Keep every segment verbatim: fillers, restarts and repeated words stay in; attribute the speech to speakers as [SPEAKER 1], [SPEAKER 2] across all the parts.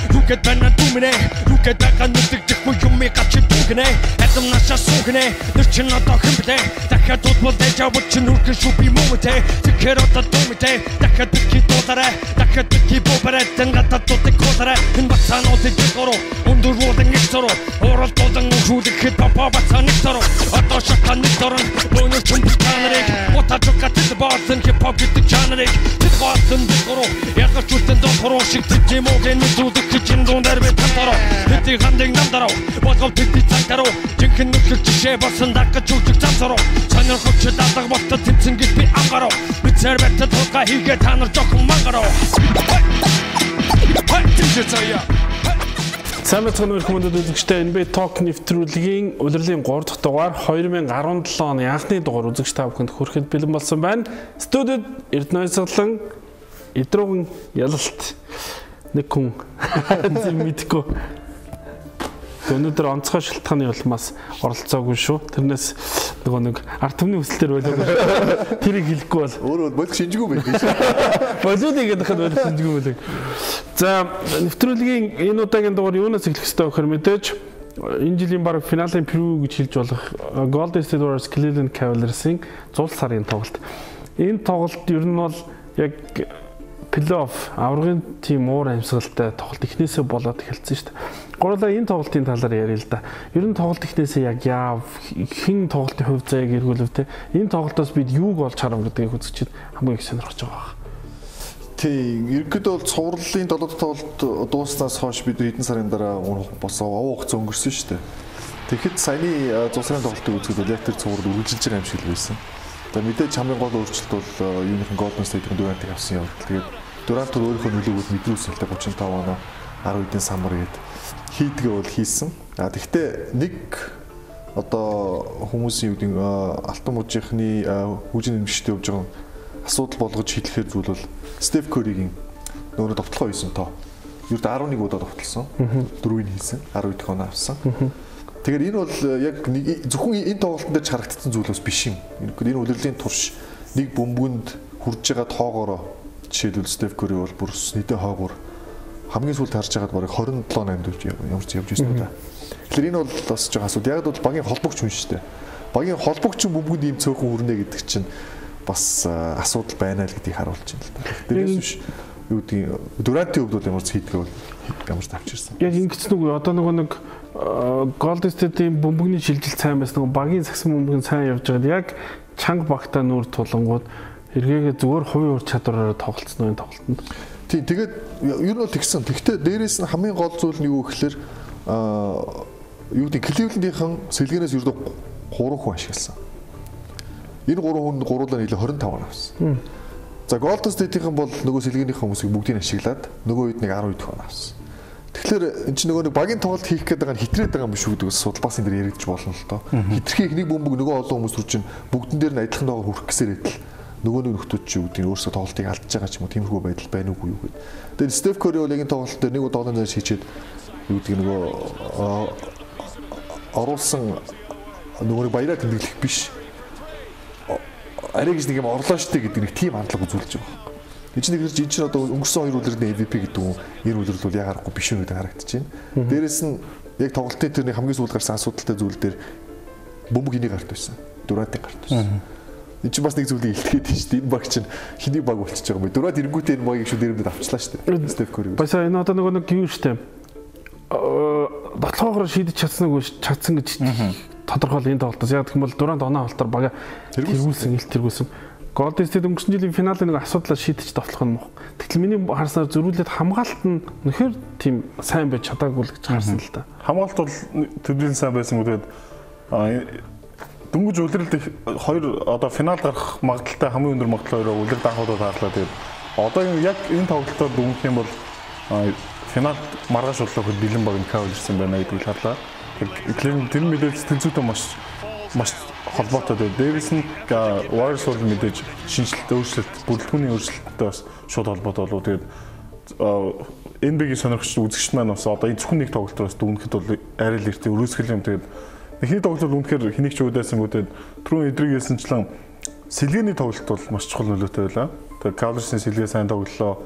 [SPEAKER 1] Rүүгээд байна дүмнэ Rүүгээд байгаа нүдэгдэхгүй юм гач дүгнэ Эзэм наша сүгнэ Нэр чин одоо хэн блэ Дахиад дуудвал дэжавд чин үргэн шүү би мөмөтэй Зэхэр одоо дүмтэй Дахиад битгий дуудаарай Дахиад битгий бобарай Тэнгатад дуудыг кулаарай Энэ бацаануудыг дуруу Өндөр уулын их зуруу Орол дуудан ушүүлэхэд бапа бацаан их зуруу Одоо шатан нэг дорон Бөнөр чүм битанарыг Утажука тэд баасан хип-хоп гэдэг жанрыг Тэд баасан дуруу Ягар чүлтэн дохороо шиг тэд мөгийн нүдүүдийг хичин дуундар би татароо Тэдий хандыг намдараа Болгов тэдий цантараа Жинхэнэ нүдлэг жишээ болсон даггаж үжиг замсараа Сонирхолч дадаг болтод тэмцэн гэж би амгараа Би цэрбэтэ тулга хийгээ та нар жохон мангараа
[SPEAKER 2] Сайн мэцхан өрхмөдөд үзэгчтэй эн би Talk нэвтрүүлгийн улирлын гурав дахь дугаар two thousand seventeen оны анхны дугаар үзэгч та бүхэнд хүрэхэд бэлэн болсон байна. Студид Эрдэнэсглан Идрууган ялалт нэг хүн мэдгүй. Өнөөдөр онцгой шилтгааны улмаас оролцоогүй шүү. Тэрнээс нөгөө нэг ард түмний хүсэлтээр байлаа. Тэрийг хэлэхгүй бол
[SPEAKER 3] өөрөө болих шинжгүй байх шүү.
[SPEAKER 2] Болоод игээд хахад болих шинжгүй байлаа. За, нэвтрүүлгийн энэ удаагийн дугаар юунаас эхлэх ёстой вэ гэхээр мэдээж энэ жилийн баг финалийн превью гэж хэлж болох Golden State Warriors Cleveland Cavaliers-ийн зул сарын тоглолт. Энэ тоглолт ер нь бол яг плей-офф аврагын тим уур амьсгалтай тоглолт эхнээсээ болоод эхэлсэн шүү дээ. Гурлаа энэ тоглолтын талаар яриа л да. Ер нь тоглолт эхнээсээ яг яав хэн тоглолтын хувь заяаг эргүүлв те. Энэ тоглолтоос бид юуг олж харам гэдгийг үзэгчид хамгийн их сонирхож байгаа.
[SPEAKER 3] Тийм, ерөнхийдөө бол цувралын долоо тоглолт дууснаас хойш бид хэдэн сарын дараа босоо овоо хугацаа өнгөрсөн шүү дээ. Тэгэхэд саяны зул сарын тоглолтыг үзэхэд бол яг тэр цуврал үргэлжилж байгаа юм шиг л байсан. За мэдээж хамгийн гол өөрчлөлт бол юуныхан Golden State-ийн Durant-ыг авсан явдал. Тэгээд Durant өөрийнхөө нөлөөгөө мэдрүүлсэн л дээ thirty-five оноо ten үеийн самар гээд хийдгээ бол хийсэн. А тэгвэл нэг одоо хүмүүсийн үеийн алтан мужийнхны хүчин нэмштэй явж байгаа асуудал болгож шийдлэхээр зүйл бол Steph Curry-гийн нөгөө довтлогоо хийсэн тоо. Юу ч eleven удаа довтлсон. four-ыг хийсэн. ten дахь оноо авсан. Тэгэхээр энэ бол яг зөвхөн энэ тоглолтын дээр харагдсан зүйл бас биш юм. Энэ үлрэлийн турш нэг бөмбөгөнд хурж байгаа тоогоороо жишээлбэл Steph Curry бол бүр нийтээ хойгоор хамгийн сүүлд харж байгаад барыг twenty-seven eight ямар ч явж ирсэн үү та. Тэгэхээр энэ бол бас жоо асуудал. Яг бол багийн холбогч хүн шүү дээ. Багийн холбогч бөмбөгөнд ийм цөөхөн хүрнэ гэдэг чинь бас асуудал байна л гэдгийг харуулж байна л та. Тэрээс биш юу гэдэг Durant-ийн хувьд бол ямар ч хийдгээ бол ямар ч авчирсан. Яг
[SPEAKER 2] ингэсэн үгүй одоо нөгөө нэг Golden State-ийн бөмбөгний шилжилт сайн байсан нөгөө багийн сагсан бөмбөг сайн явж байгаад яг чанга багтаа нүүр тулангууд эргээгээ зүгээр хувийн ур чадвараараа тоглолцсон энэ тоглолтод.
[SPEAKER 3] Тийм тэгээд ер нь бол тэгсэн. Тэгвэл дээрээс нь хамгийн гол зүйл нь юу гэхээр аа юу гэдэг Cleveland-ийн сэлгэнээс ер нь three хүн ашигласан. Энэ three хүн гуруулаа нийлээ twenty-five он авсан. За Golden State-ийн бол нөгөө сэлгэнийхэн хүмүүсийг бүгдийг ашиглаад нөгөө үед нэг ten дэх он авсан. Тэгэхээр энэ чинь нөгөө нэг багийн тоглолт хийх гээд байгаа нь хитрээд байгаа юм биш үү гэдэг судалбаасын дээр яригдж болно л доо. Хитрхийг нэг бөмбөг нөгөө олон хүмүүс рүү чинь бүгдэн дээр нь адилхан тоогоор хүрэх гэсээр идэл нөгөө нэг нөхдүүд чи юу гэдэг нь өөрсдөө тоглолтыг алдаж байгаа ч юм уу тиймэрхүү байдал байна уугүй юу гэдэг. Тэгээд Steph Curry бол яг энэ тоглолт дээр нэг удаа тоглоом зайш хийчихэд юу гэдэг нөгөө оруулсан нөгөө баяраа тэмдэглэх биш. Арай гэж нэг юм орлоо штэ гэдэг нэг тийм хандлага үзүүлж байгаа. Энд чинь нэг чинь одоо өнгөрсөн хоёр үлрэлний эм ви пи гэдэг нь энэ үлрэл бол ягарахгүй биш үү гэдэг харагдаж байна. Дээрээс нь яг тоглолтын тэрний хамгийн сүүлд гарсан асуудалтай зүйл дээр бөмбөг иний гарт байсан. Durant-ийн гарт байсан. Энд чинь бас нэг зүйлийг илтгэхэд тийм шүү дээ. Энэ баг чинь хэний баг болчихж байгаа юм бэ? Durant эрэнгүүтээ энэ багийг шүү дээрээ авчлаа шүү дээ. Steph Curry.
[SPEAKER 2] Бас энэ одоо нөгөө нэг юу шүү дээ. Аа баталгаагаар шийдэж чадсан уу чадсан гэж тодорхойл энэ тоглолтоос. Яг гэх юм бол Durant оноо холтоор бага тэргүүлсэн илт тэргүүлсэн. Golden State өнгөрсөн жилийн финалийн нэг асуудлаа шийдэж тоглох нь мох. Тэгтэл миний харснаар зөрүүлээд хамгаалалт нь нөхөр тийм сайн байж чадаагүй л гэж харсан л та.
[SPEAKER 4] Хамгаалалт бол төдийлэн сайн байсан гэдэг дөнгөж үлрэлт хоёр одоо финал гарах магадaltaй хамгийн өндөр магадлал хоёроо үлрэлт анхудад хаарлаа. Тэгээд одоо яг энэ тоглолтод дүнх юм бол финалд маргааш бодлоход бэлэн баг Cavaliers юм байна гэдгийг харлаа. Тэгэхээр тэр мэдээж сэтгэл зүйтэй маш маш холбоотой дээ. Дээрээс нь Warriors бол мэдээж шинжилэлт, өөрчлөлт, бүрэлдэхүүний өөрчлөлттэй бас шууд холбоотой болов. Тэгээд эн би-ийн сонирхогч үзэгч маань бас одоо энэ зөвхөн нэг тоглолтоос дүнхэд бол арай л эртээ өрөөсгөл юм. Тэгээд эхний тоглолт бол үнэхээр хэнийг ч үүдээсэнгүүтээ түрүүн эдрийг хэлсэнчлэн сэлгээний тоглолт бол маш чухал нөлөөтэй байлаа. Тэгээд Cavaliers-ийн сэлгээ сайн тоглолоо.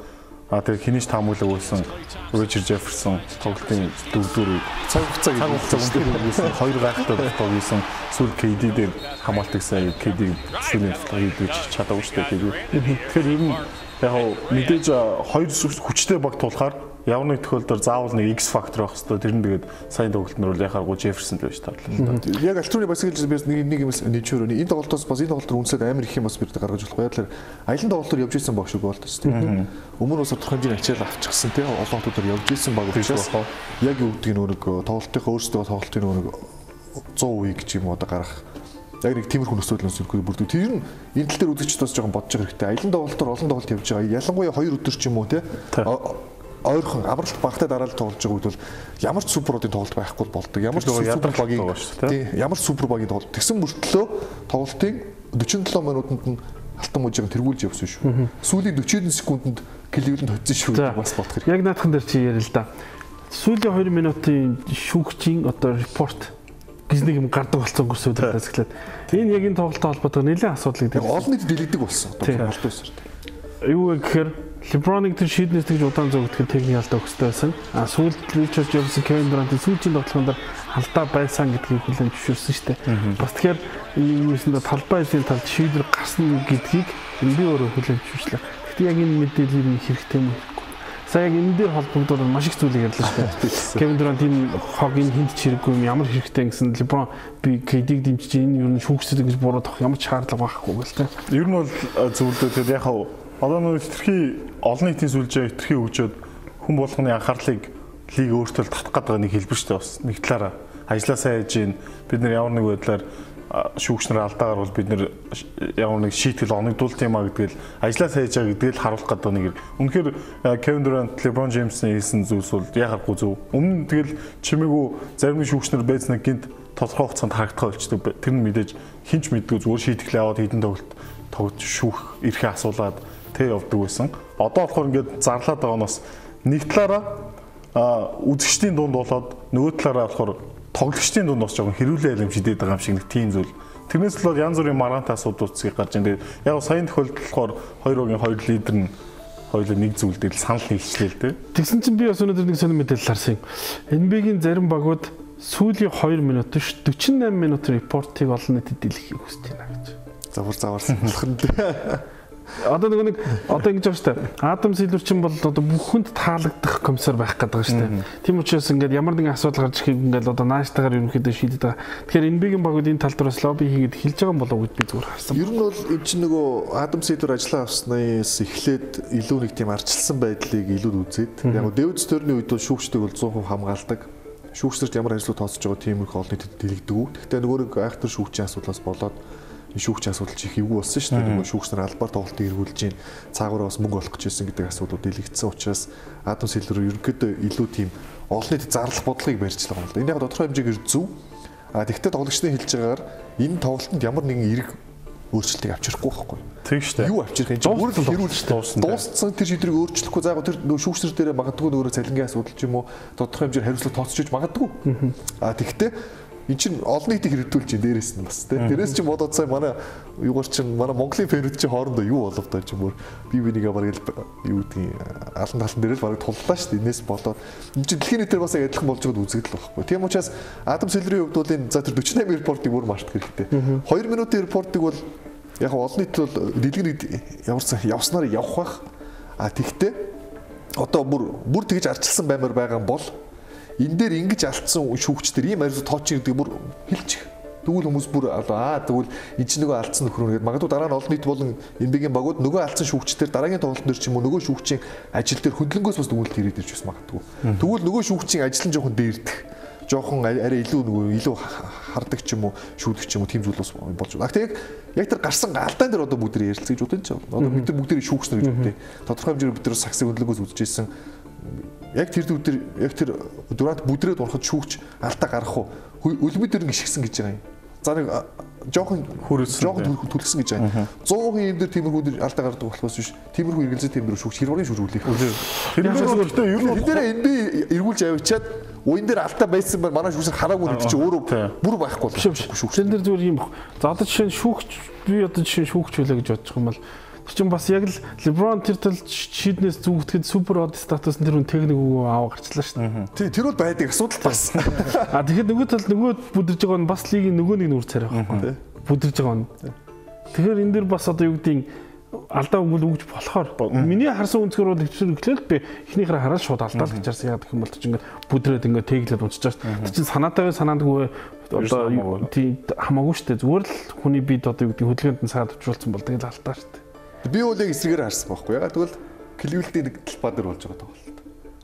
[SPEAKER 4] А тэр хинийч таамаглаг байсан Ричард Жефферсон тоглолтын дөрөвдүгээр
[SPEAKER 3] цаг хугацаа
[SPEAKER 4] гэсэн хоёр гайхалтай тоглолт хийсэн. Сүүл кей ди дээр хамгаалт гэсэн кей ди сүүлийн тоглолтыг хийж чадаагүй шүү дээ. Тэгэхээр ер нь яг мэдээж хоёр хүчтэй баг тулахаар ямар нэг тохиолдолд заавал нэг X factor байх хэвээр тэр нь тэгээд сайн тоглолтнор бол яхааргүй Jefferson л байж таарлаа.
[SPEAKER 3] Яг альтурны баскетбол би нэг нэг юм нэчүүр энэ тоглолтоос бас энэ тоглолтоор үнсээд амар их юм бас бид гаргаж болох байлаа. Аялын тоглолтоор явж исэн баг шиг болтос тийм. Өмнө нь тодорхой хэмжээний ачаал авчихсан тийм олон хотуудаар явж исэн баг учраас яг юу гэдэг нь нэг тоглолтынхаа өөрсдөө тоглолтын нэг сто үе гэж юм одоо гарах яг нэг тиймэрхүү нөхцөлөөс үргэлж бүрдүү. Тэр нь энэ тал дээр үзэгчд бас жоохон бодож байгаа хэрэгтэй. Аялын тоглолтоор олон тоглолт явж байгаа. Ялангуяа хоёр өдөр ч юм уу тийм ойрхон амралт багтаа дараалал тоглож байгаа үед бол ямар ч суперодын тоглолт байхгүй болдог. Ямар ч супер багийн тийм ямар ч супер багийн тоглолт. Тэгсэн мөртлөө тоглолтын forty-seven минутанд нь алтан мужийг тэргүүлж явсан шүү. Сүүлийн forty секундэд Кливленд хоцсон шүү бас бодох хэрэг.
[SPEAKER 2] Яг наадхан дээр чи яриа л да. Сүүлийн two минутын шүүгчийн одоо репорт гэж нэг юм гардаг болсон өнгөрсөн удаас эхлээд энэ яг энэ тоглолттой холбоотойгоор нэлээд асуудлыг
[SPEAKER 3] тийм олон нийтэд дэлгэдэг болсон. Тоглолт байсан.
[SPEAKER 2] Юу гэхээр LeBron-ыг тэр шийднээс тэгж удаан зөөгдөхөд техник алдаа өгсөн байсан. А сүүлд Richard Jefferson, Kevin Durant-ийн сүүлийн тоглолтын дээр алдаа байсан гэдгийг хүлээн зөвшөөрсөн шүү дээ. Бас тэгэхээр энэ юусэндээ талбай эзэн талд шийдвэр гарсан гэдгийг би өөрөө хүлээн зөвшөөрлөө. Гэхдээ яг энэ мэдээлэл нь хэрэгтэй юм уу? Сая яг энэ дээр холбогдоод маш их зүйлийг ярьлаа шүү дээ. Kevin Durant энэ хогийн хинт чирэггүй юм ямар хэрэгтэй гэсэн LeBron би кей ди-г дэмжиж энэ юу н шүүгчдэг гэж буруудах ямар ч шаардлага байхгүй гэл тэ.
[SPEAKER 4] Ер нь бол зөвлөдөө тэгээд яг одоо нэг хэтэрхий олон нийтийн сүлжээ хэтэрхий өгчөөд хүн болгоны анхаарлыг лиг өөртөө татах гэдэг нэг хэлбэр шүү дээ бас. Нэг талаараа ажиллаа сайн хийж гин бид нар ямар нэг байдлаар шүүгчнэр алдаагаар бол бид нар ямар нэг шийтгэл оногдуулт юм а гэдгээл ажиллаа сайн хийж байгаа гэдгээл харуулах гэдэг нэг. Үнэхээр Kevin Durant, LeBron James-ийн хийсэн зүйлс бол яхахгүй зөв. Өмнө нь тэгэл чимээгүй зарим шүүгчнэр байцнаа гинт тодорхой хугацаанд харагдах болчдөг. Тэр нь мэдээж хинч мэддэггүй зүгээр шийтгэл аваад хідэн тоглолт тогт шүүх эрхээ асуулаад тэ явдаг байсан. Одоо болохоор ингээд зарлаад байгаа нь бас нэг талаараа үзэгчдийн дунд болоод нөгөө талаараа болохоор тоглогчдын дунд бас жоохон хэрүүлээ юм шидэд байгаа юм шиг нэг тийм зүйл. Тэрнээс л янз бүрийн маргаантай асуудлуудыг гарч ирээд яг сайн тохиолдолд болохоор хоёр угийн хоёр лидер нь хоёулаа нэг зүйл дээр санал нийлчлээ л дээ.
[SPEAKER 2] Тэгсэн чинь би бас өнөөдөр нэг сонир мэдээлэл харсан юм. эн би гийн зарим багууд сүүлийн two минут биш forty-eight минутын репортыг олон нийтэд дэлгэхийг хүсэж байна гэж.
[SPEAKER 3] Завар заварсан болох нь.
[SPEAKER 2] Одоо нэг нэг одоо ингэж байна шүү дээ. Адам Силвер чинь бол одоо бүхэнд таалагдах комиссар байх гэдэг шүү дээ. Тийм учраас ингээд ямар нэгэн асуудал гарч ирэхийг ингээд одоо нааштайгаар ерөнхийдөө шийдэд байгаа. Тэгэхээр энэ бигийн багууд энэ тал дээр бас лобби хийгээд эхэлж байгаа юм болов уу гэж би зүгээр харсан.
[SPEAKER 3] Ер нь бол энэ чинь нөгөө Адам Силвер ажиллаа авснаас эхлээд илүү нэг тийм арчилсан байдлыг илүү үзээд яг Дэвид Стёрний үед бол шүүгчдэг бол one hundred percent хамгаалдаг. Шүүгчдэрт ямар ажлууд тооцож байгаа тийм их олон нийтэд дэлгэдэг. Гэхдээ нөгөө нэг айхтар шүүгчийн асуудлаас болоод шүүгчийн асуудал чих эвгүй болсон шүү дээ. Нөгөө шүүгч нар албаар тоглолтыг эргүүлж гин цаагаараа бас мөнгө олох гэжсэн гэдэг асуудлууд дэлгэцсэн учраас Адам Силвер ерөнхийдөө илүү тийм олон нийтэд зарлах бодлогыг барьж байгаа юм л да. Энэ яг тодорхой хэмжээгээр зөв. А тэгвэл тоглогчдын хэлж байгаагаар энэ тоглолтод ямар нэгэн эрг өөрчлөлтийг авчрахгүй байхгүй.
[SPEAKER 4] Тийм шүү дээ.
[SPEAKER 3] Юу авчрах юм чинь бүр л хэрүүлж дууссан. Дууссан тэр шийдвэрийг өөрчлөхгүй заагаа тэр нөгөө шүүгчнэр дээр магадгүй нөгөө цалингийн асуудал ч юм уу тодорхой хэмжээр хариуцлага тооцож магадгүй. А тэгвэл энэ чинь олон нийтийг хэрэгдүүлж чинь дээрээс нь бас тийм. Тэрээс чинь бодоод сая манай юугаар чинь манай Монголын фэнүүд чинь хоорондоо юу болов даа ч юм уу би бинийгээ бараг юу гэдгийг алан талан дээр л бараг туллаа шүү дээ. Энээс болоод энэ чинь дэлхийн нийтээр бас яг адилхан болж байгааг үзэгдэл байхгүй. Тийм учраас Адам Силверийн хувьд бол энэ за тэр forty-eight репортыг бүр мартах хэрэгтэй. two минутын репортыг бол яг олон нийт бол дэлгэрэнэ яварсан явснаар явах бах. А тэгтээ одоо бүр бүр тэгж арчилсан баймаар байгаа юм бол энэ дээр ингэж алдсан шүүгчдэр ийм ариу тооч гэдэг бүр хэлчих. Тэгвэл хүмүүс бүр аа тэгвэл энэ чинь нөгөө алдсан нөхөр нэгэд магадгүй дараа нь олон нийт болон энэ бигийн багууд нөгөө алдсан шүүгчдэр дараагийн тоглолтын дээр ч юм уу нөгөө шүүгчийн ажил дээр хөндлөнгөөс бас дүгнэлт ирээд ирж бас магадгүй. Тэгвэл нөгөө шүүгчийн ажил нь жоохон дээрдэх. Жоохон арай илүү нөгөө илүү хардаг ч юм уу шүүдэг ч юм уу тийм зүйл бас болж байна. Тэг яг тэр гарсан алдаан дээр одоо бүгд ярилцаж бодож байна. Одоо бид нар бүгд шүүгчнэр гэж бодъё. Тодорхой хэмжээгээр бид нар саксыг хөндлөнгөөс үзчихсэн. Яг тэр өдөр яг тэр Дурант бүдрээд урахад шүүгч алдаа гарах уу өлмөд дээр гიშгсэн гэж байгаа юм. За нэг жоохон хүрэлсэн жоохон түлхсэн гэж байгаа юм. one hundred юм дээр тиймэрхүү алдаа гардаг болохоос биш. Тиймэрхүү эргэлзээ тиймэр шүүгч хэрвээ шүүрүүлэх. Тэр нь ер нь энэ энэ би эргүүлж авчиад уян дээр алдаа байсан бол манай шүүгч хараагүй гэдэг чинь өөрөө бүр байхгүй болчихсон шүүгч.
[SPEAKER 2] Тэр дээр зүгээр юм баг. За одоо жишээ нь шүүгч би одоо жишээ нь шүүгч байлаа гэж бодчих юм бол чинь бас яг л LeBron тэр тал шийднээс зүгтгэд супер хот статус тэр хүн техник үг аваа гарчлаа шүү дээ.
[SPEAKER 3] Тий, тэр бол байдаг асуудал бас.
[SPEAKER 2] А тэгэхээр нөгөө тал нөгөө бүдэрж байгаа нь бас лигийн нөгөө нэг нүр царай байхгүй. Бүдэрж байгаа нь. Тэгэхээр энэ дэр бас одоо юу гэдгийг алдаа өгөл өгж болохоор миний харсан үнцгэр бол ихлээл би эхнийхээ хараад шууд алдаа л гэж харсан. Яг гэх юм бол ч ингээд бүдрээд ингээд тэглээд унчиж байгаа шүү. Тэр чинь санаатай бай санаандгүй одоо тий хамаагүй шүү дээ. Зүгээр л хүний бид одоо юу гэдгийг хөдөлгөөнд нь саад авчруулсан бол тэгэл алдаа шүү дээ.
[SPEAKER 3] Би бол яг эсрэгээр харсан байхгүй. Ягаад гэвэл Cleveland-ийн нэг талбай дээр болж байгаа тоглолт.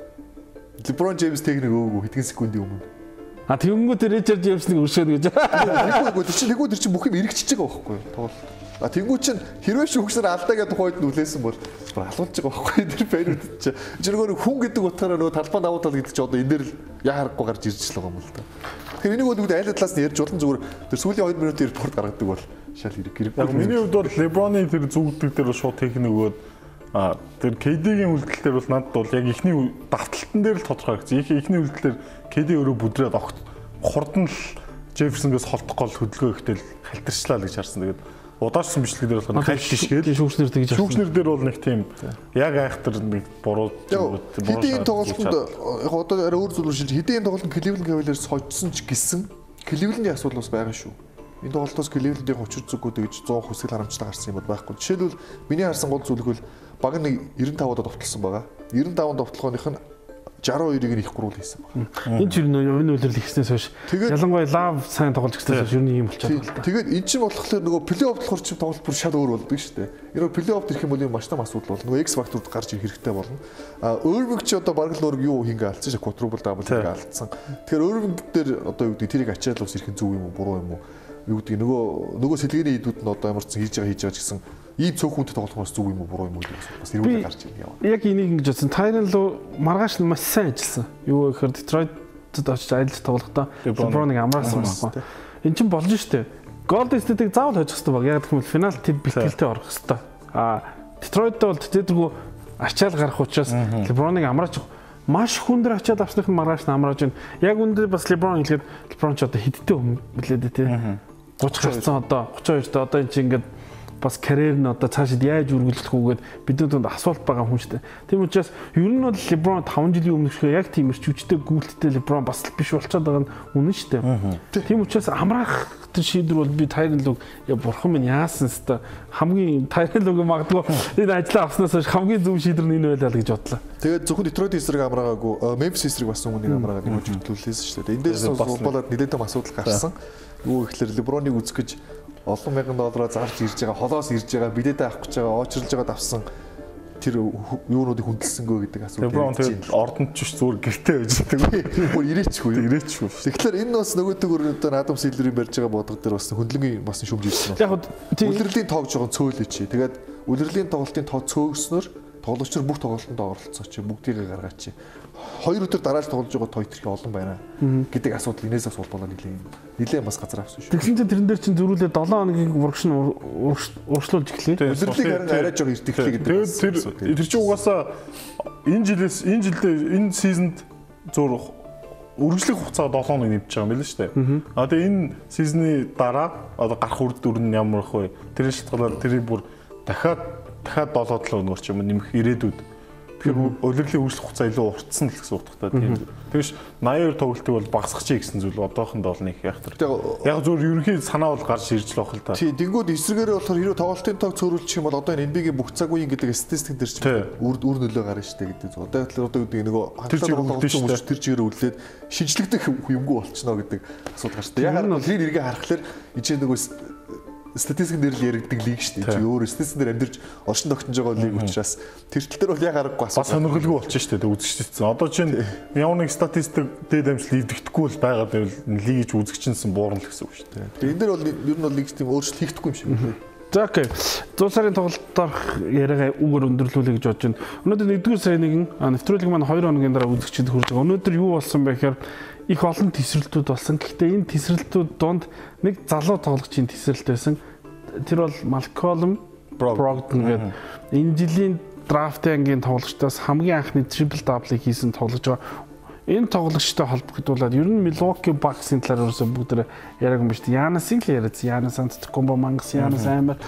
[SPEAKER 3] LeBron James техник өөгүй хэдхэн секундын өмнө.
[SPEAKER 2] А тэгэнгүүт тэр Richard James-ыг өршөөнө гэж.
[SPEAKER 3] Нэггүй тэр чинь нэггүй тэр чинь бүх юм эргэжчихэж байгаа байхгүй тоглолт. А тэнгуү чинь хэрвээ шүүгсээр алдаа гэдэг хойд нүлээсэн бол алуулж байгаа байхгүй тэр фэнүүд чинь. Жиргөр хүн гэдэг утгаараа нөгөө талбай давуу тал гэдэг чинь одоо энэ дээр л яа харахгүй гарч ирж л байгаа юм л да. Тэгэхээр энийг бол бүгд айл талаас нь ярьж улан зүгээр тэр сүүлийн хоёр минутын репорт гаргадаг бол шал хэрэг хэрэг.
[SPEAKER 4] Яг миний хувьд бол LeBron-ы тэр зүгдэг дээр шууд техник өгөөд а тэр К Д-гийн үйлдэл дээр бол надад бол яг ихний давталтан дээр л тодорхой гэсэн. Ихний үйлдэл дээр К Д өөрөө бүдрээд огт хурдан л Jefferson-гээс холдох гол хөдөлгөөн ихтэй л халтарчлаа л гэж харсан. Тэгээд удаачсан бичлэг дээр болох хайлт шишгээд шүүгчнэр тэгж харсан. Шүүгчнэр дээр бол нэг тийм яг айхтар нэг буруу
[SPEAKER 3] хэдийн тоглолтод яг одоо арай өөр зүйл шилж хэдийн тоглолтод Cleveland Cavaliers хожсон ч гэсэн Cleveland-ийн асуудал бас байгаа шүү. Энэ тоглолтоос Cleveland-ийн хүчир зүгүүд гэж цаан хүсэл харамжтай гарсан юм байхгүй. Жишээлбэл миний харсан гол зүйл хөл баг нэг девяносто тавд довтлсон байгаа. девяносто тавд довтлогооных нь sixty-two-ыг нь их гурвал хийсэн байна.
[SPEAKER 2] Энэ ч юу энэ үйлрэл ихснээс хойш ялангуяа лав сайн тоглож гиснээс хойш юу нэг юм болчиход байна.
[SPEAKER 3] Тэгээд эн чинь болохоор нөгөө плей-офф болохоор чи тоглолт бүр шал өөр болдог шүү дээ. Энэ плей-офф ирэх юм бол маш том асуудал болно. Нөгөө X factor гарч ирэх хэрэгтэй болно. А Irving чи одоо баг л өөр юу хингээ алдсан шээ quadruple double хингээ алдсан. Тэгэхээр Irving дээр одоо юу гэдэг тэрийг ачаал ус ирэх нь зөв юм уу буруу юм уу? Юу гэдэг нөгөө нөгөө сэлгээний идүүд нь одоо ямар ч хийж байгаа хийж байгаа гэсэн ийм цөөхөнтэй тоглох бас зөв юм уу буруу юм уу гэж бас эргүүлээ гарч ирнэ яваа.
[SPEAKER 2] Яг энийг ингэж бодсон. Tyron Lue маргааш нь маш сайн ажилласан. Юу гэхээр Detroit-д очиж ажиллаж тоглохдоо LeBron-ыг амраасан байхгүй. Эн чинь болно шүү дээ. Golden State-ийг заавал хожих хэрэгтэй баг. Яг гэх юм бол финал тэд бэлтгэлтэй орох хэрэгтэй. А Detroit-д бол тэдэргүй ачаал гарах учраас LeBron-ыг амрааж маш хүндэр ачаал авсных нь маргааш нь амрааж байна. Яг үндэ бас LeBron хэлэхэд LeBron ч одоо хэдтэй хүн билээ дээ тий. thirty гарсан одоо thirty-two доо одоо эн чинь ингээд бас карьер нь одоо цаашид яаж үргэлжлэх үгээд бидний дунд асуулт байгаа хүн шүү дээ. Тийм учраас ер нь бол LeBron five жилийн өмнөх шиг яг тийм эрчүүчтэй гүйлттэй LeBron бас биш болчиход байгаа нь үнэн шүү дээ. Тийм учраас амраах тэр шийдвэр бол би Tyron Lue яа бурхан минь яасан хэвээр хамгийн Tyron Lue магадгүй энэ ажлаа авснаас хойш хамгийн зөв шийдвэр нь энэ байлаа гэж бодлоо.
[SPEAKER 3] Тэгээд зөвхөн Detroit эсрэг амраагаагүй Memphis эсрэг бас өмнө амраагаад нэг хөдөлгүүлсэн шүү дээ. Эндээс болоод нэлээд том асуудал гарсан. Юу гэхээр LeBron-ыг үзэх гэж олон мянган доллараар зарж ирж байгаа, холоос ирж байгаа, билетээ авах гэж байгаа, очрлж байгаа давсан тэр юунуудыг хүндэлсэнгөө гэдэг асуулт.
[SPEAKER 4] LeBron тэгээд ордонд ч зүгээр гэртээ байж байгаа.
[SPEAKER 3] Бүр ирээчгүй.
[SPEAKER 4] Ирээчгүй.
[SPEAKER 3] Тэгэхээр энэ бас нөгөөдөөр одоо Адам Silver-ийн барьж байгаа бодго дээр бас хөндлөнгийн бас шүмж ирсэн байна. Яг үлрэлийн тоог жоохон цөөлөж чи. Тэгээд үлрэлийн тоглолтын тоо цөөгснөр тоглогч нар бүх тоглолтонд оролцоо чи бүгдийг гаргаа чи. Хоёр өдөр дарааж тоглож байгаа той төрхи олон байна гэдэг асуудал энэс асуулбалаа нилээ. Нилээ бас газар авсан шүү.
[SPEAKER 2] Тэгсэн чинь тэрэн дээр чинь зөрүүлээ seven хоногийн урагш нь урагшлуулж эхлэв.
[SPEAKER 3] Өдөрлөгийг харин арай жоо иртгэлээ гэдэг.
[SPEAKER 4] Тэгээд тэр чинь угаасаа энэ жилээс энэ жилдээ энэ сизонд зур үргэлжлэх хугацаа seven хоног нэмж байгаа юм байна шүү дээ. А тэгээд энэ сизны дараа одоо гарах үр дүр нь ямар их вэ? Тэр шалтгаалаад тэрийг бүр дахиад дахиад seven хоног ч юм нэмэх ирээдүйд тэгэхээр улирлын үргэлжлэх хугацаа илүү уртсан л гэсэн утгатай тийм. Тэгвш ninety-two тоглолтыг бол багасгачих гэсэн зүйл одоохондоо бол нэг яг тэр. Яг зөв ерөнхий санаа бол гарч ирж л байх л та.
[SPEAKER 3] Тийм тэнгууд эсрэгээр болохоор хэрэв тоглолтын тоог цөөрүүлчих юм бол одоо энэ Н B A-гийн бүх цаг үеийн гэдэг статистик дээр чинь үр үр нөлөө гарна шүү дээ гэдэг. Одоо яг л одоо гэдэг нөгөө хангалттай тэр чигээр үлдээд шинжлэгдэх юмгүй болчихно гэдэг асуудал гарч. Яг нь тэрийг эргээ харахаар ичээ нөгөө статистик дээр л яригддаг лиг шүү дээ. Чи өөр статистик дээр амьдэрж оршин тогтнож байгаа лиг учраас тэр тал дээр бол яг аргагүй асуу.
[SPEAKER 4] Бас сонирхолгүй болчих шүү дээ үзэгчдсэн. Одоо чинь ямар нэг статистик дээд амжилт ивдэхгүй бол байгаад байвал лиг гэж үзэгчнсэн буурна л гэсэн үг шүү дээ.
[SPEAKER 3] Тэгээ энэ дээр бол ер нь бол лиг тийм өөрчлөлт хийхдэггүй юм шиг байна.
[SPEAKER 2] За окей. зуун сарын тоглолтоор яриагаа үгээр өндөрлүүлэе гэж бодож байна. Өнөөдөр нэгдүгээр сарын нэгэн нэвтрүүлэг маань two хоногийн дараа үзэгчдэд хүрж байгаа. Өнөөдөр юу болсон бэ гэхээр их олон тесрэлтүүд болсон. Гэхдээ энэ тесрэлтүүд донд нэг залуу тоглогчийн тесрэлт байсан. Тэр бол Malcolm Brogdon гэдэг энэ жилийн драфт ангийн тоглогчдоос хамгийн анхны triple double-ыг хийсэн тоглож байгаа. Энэ тоглогчтой холбогдуулаад ер нь Milwaukee Bucks-ийн талаар ерөөсөө бүгд яриаг юм биш. Giannis-ийг л яриад. Giannis Antetokounmpo, Mangас, Giannis амар.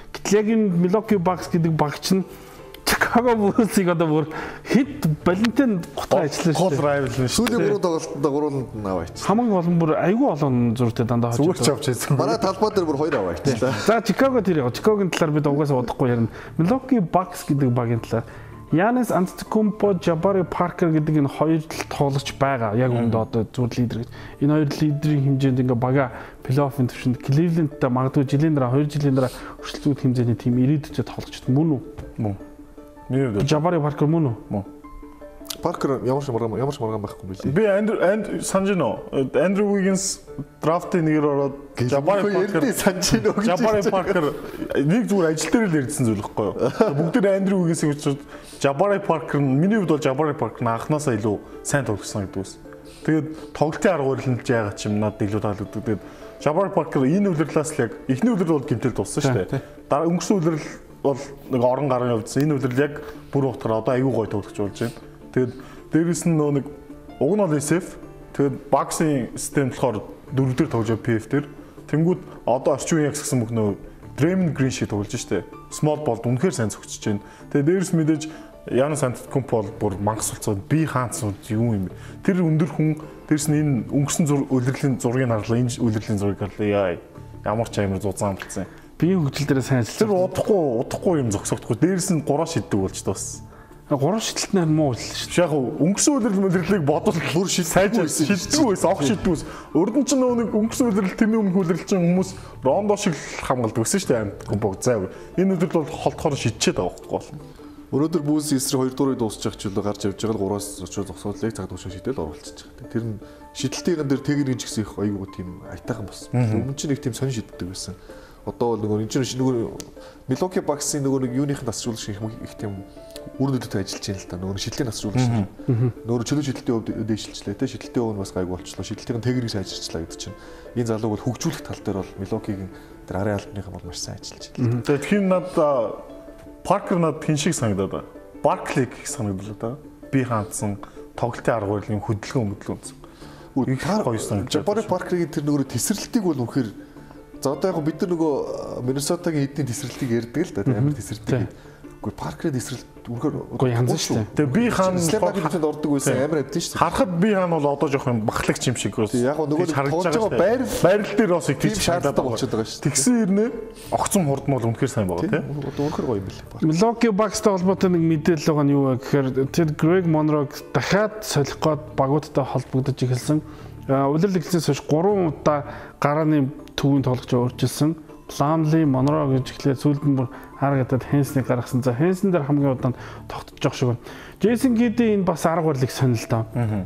[SPEAKER 2] Гэтэл яг энэ Milwaukee Bucks гэдэг баг чинь Chicago Bulls-ыг одоо бүр хит балентын гутаа ажиллаж
[SPEAKER 4] гол
[SPEAKER 2] шүү.
[SPEAKER 4] rival нь шүү.
[SPEAKER 3] Сүүлийн гурван тоглолтод гурванд нь аваач.
[SPEAKER 2] Хамгийн гол нь бүр айгүй олон зургтай дандаа хожиж.
[SPEAKER 4] Зүгээр ч авч ирсэн.
[SPEAKER 3] Манай талбай дээр бүр хоёр аваачлаа.
[SPEAKER 2] За Chicago тэр яг Chicago-гийн талаар бид угаасаа удахгүй ярина. Milwaukee Bucks гэдэг багийн талаар Giannis Antetokounmpo, Jabari Parker гэдэг энэ хоёр тоглогч байгаа. Яг үүнд одоо зүгээр лидер гэж. Энэ хоёр лидерийн хэмжээнд ингээ бага плей-оффын төвшөнд Cleveland-тай магадгүй жилийн дараа хоёр жилийн дараа өрсөлдөх хэмжээний тим ирээдүйд тоглогчд мөн үү?
[SPEAKER 4] Мөн. Нэр
[SPEAKER 2] Jabari Parker мөн үү?
[SPEAKER 4] Мөн.
[SPEAKER 3] Паркер ямар ч маргаан ямар ч маргаан байхгүй юм билий.
[SPEAKER 4] Би Андрю санаж нөө. Андрю Wiggins драфтын нэгээр ороод Jabari Parker
[SPEAKER 3] санаж нөө.
[SPEAKER 4] Jabari Parker нэг зүгээр ажил дээр л ярьсан зүйл байхгүй юу? Бүгд Андрю Wiggins-ийг учраас Jabari Parker нь миний хувьд бол Jabari Parker нь анханасаа илүү сайн тоглосон гэдэг үс. Тэгээд тоглолтын арга барил нь яагаад ч юм надад илүү таалагддаг. Тэгээд Jabari Parker энэ үлрэлээс л яг эхний үлрэл бол гэмтэл дууссан шүү дээ. Дараа өнгөрсөн үлрэл бол нэг орон гарын явдсан. Энэ үлрэл яг бүр утгаар одоо аюу гой тоглож болж байна. Тэгээд дээрэс нь нөө нэг уг нь бол эс эф. Тэгээд Bucks-ийн систем болохоор дөрөв дээр тоглож байгаа пи эф дээр. Тэнгүүд одоо орчин үеийн ягс гэсэн бүх нөө Draymond Green шиг тоглож штэ. Small ball үнэхээр сайн зөгчөж байна. Тэгээд дээрэс мэдээж Giannis Antetokounmpo бол бүр мангас болцоод би хаанцсан юм юм. Тэр өндөр хүн дээрэс нь энэ өнгөрсөн үлрэлийн зургийг харлаа. Энэ үлрэлийн зургийг харлаа. Яа. Ямар ч амар зузаан болцсон.
[SPEAKER 2] Биеийн хөгжил дээр сайн ажиллаж.
[SPEAKER 4] Тэр удахгүй удахгүй юм зогсохдохгүй. Дээрэс нь гураа шиддэг болж дууссан.
[SPEAKER 2] Гурван шидэлт нь муу л шүү.
[SPEAKER 4] Яг өнгөрсөн үлрэл мэдрэлийг бодвол бүр сайжаа шиддэг байсан, огт шиддэг байсан. Урд нь ч нэг өнгөрсөн үлрэл тэрний өмнөх үлрэл чинь хүмүүс Рондо шиг хамгаалдаг байсан шүү дээ. Antetokounmpo зайв. Энэ үлрэл бол холтохоор шидчихэд байгаа байхгүй болно.
[SPEAKER 3] Өнөөдөр Bulls эсрэг хоёр дуурыг дуусчих ч үлээ гарч явж байгаа л гураас очиж зогсоолыг цаг дуушаа шидэл оруулчихж байгаа. Тэр нь шидэлтийн дээр тэгэрийн ч гэсэн их аюул тийм айтайхан болсон. Өмнө чинь нэг тийм сонир шиддэг байсан. Одоо бол нөгөө энэ чинь нөгөө Milwaukee Bucks-ийн нөгөө нэг юуных нь тасруулж их их тийм үр нөлөөтэй ажиллаж байна л да. Нөгөө шидэлтийн тасруулж байна. Нөгөө чөлөө шидэлтийн хувьд дээшилчлээ те. Шидэлтийн хувь нь бас гайгүй болчихлоо. Шидэлтийн тэгэрийг сайжирчлаа гэдэг чинь энэ залууг бол хөгжүүлэх тал дээр бол Milwaukee-гийн тэр арын албаныхан бол маш сайн ажиллаж байна.
[SPEAKER 4] Тэгээд тийм над Parker над хин шиг санагдаад байна. Barkley гэх санагдлаа да. Би хаанцсан тоглолтын арга барилын хөдөлгөөн хөдөлгөөнцөн. Их гоё санагдаж.
[SPEAKER 3] Jabari Parker-ийн тэр нөгөө тесрэлтийг бол үнэхээр за одоо яг бид нар нөгөө Minnesota-гийн эдийн тесрэлтийг ярьдаг л да. Амар тесрэлтийг. Гэхдээ Parker-ийн тесрэлт үнэхээр
[SPEAKER 2] гоё янз шүү.
[SPEAKER 4] Тэгээ би хаан
[SPEAKER 3] Slam-д ордог байсан амар адилхан шүү.
[SPEAKER 4] Харахад би хаан бол одоо жоох юм бахлагч юм шиг ус.
[SPEAKER 3] Яг нөгөө тоглож байгаа байр
[SPEAKER 4] байрал дээр бас их
[SPEAKER 3] тийм шаардлагатай болчиход байгаа шүү.
[SPEAKER 4] Тэгсэн ирнэ огцом хурдан бол үнэхээр сайн байгаа тийм.
[SPEAKER 3] Үнэхээр гоё юм билээ.
[SPEAKER 2] Milwaukee Bucks-тай холбоотой нэг мэдээлэл байгаа нь юу вэ гэхээр тэр Greg Monroe дахиад солих гээд багуудтай холбогдож эхэлсэн. Улирал эхлснээс хойш гурван удаа гарааны төвийн тоглогч өөрчилсөн. Plumlee, Monroe гэж ихлээр сүүлд нь бүр харагдаад Hens-ийг гаргасан. За Hens-н дээр хамгийн удаан тогтчих шиг байна. Jason Kidd-ийн энэ бас арга барилыг сонир л доо.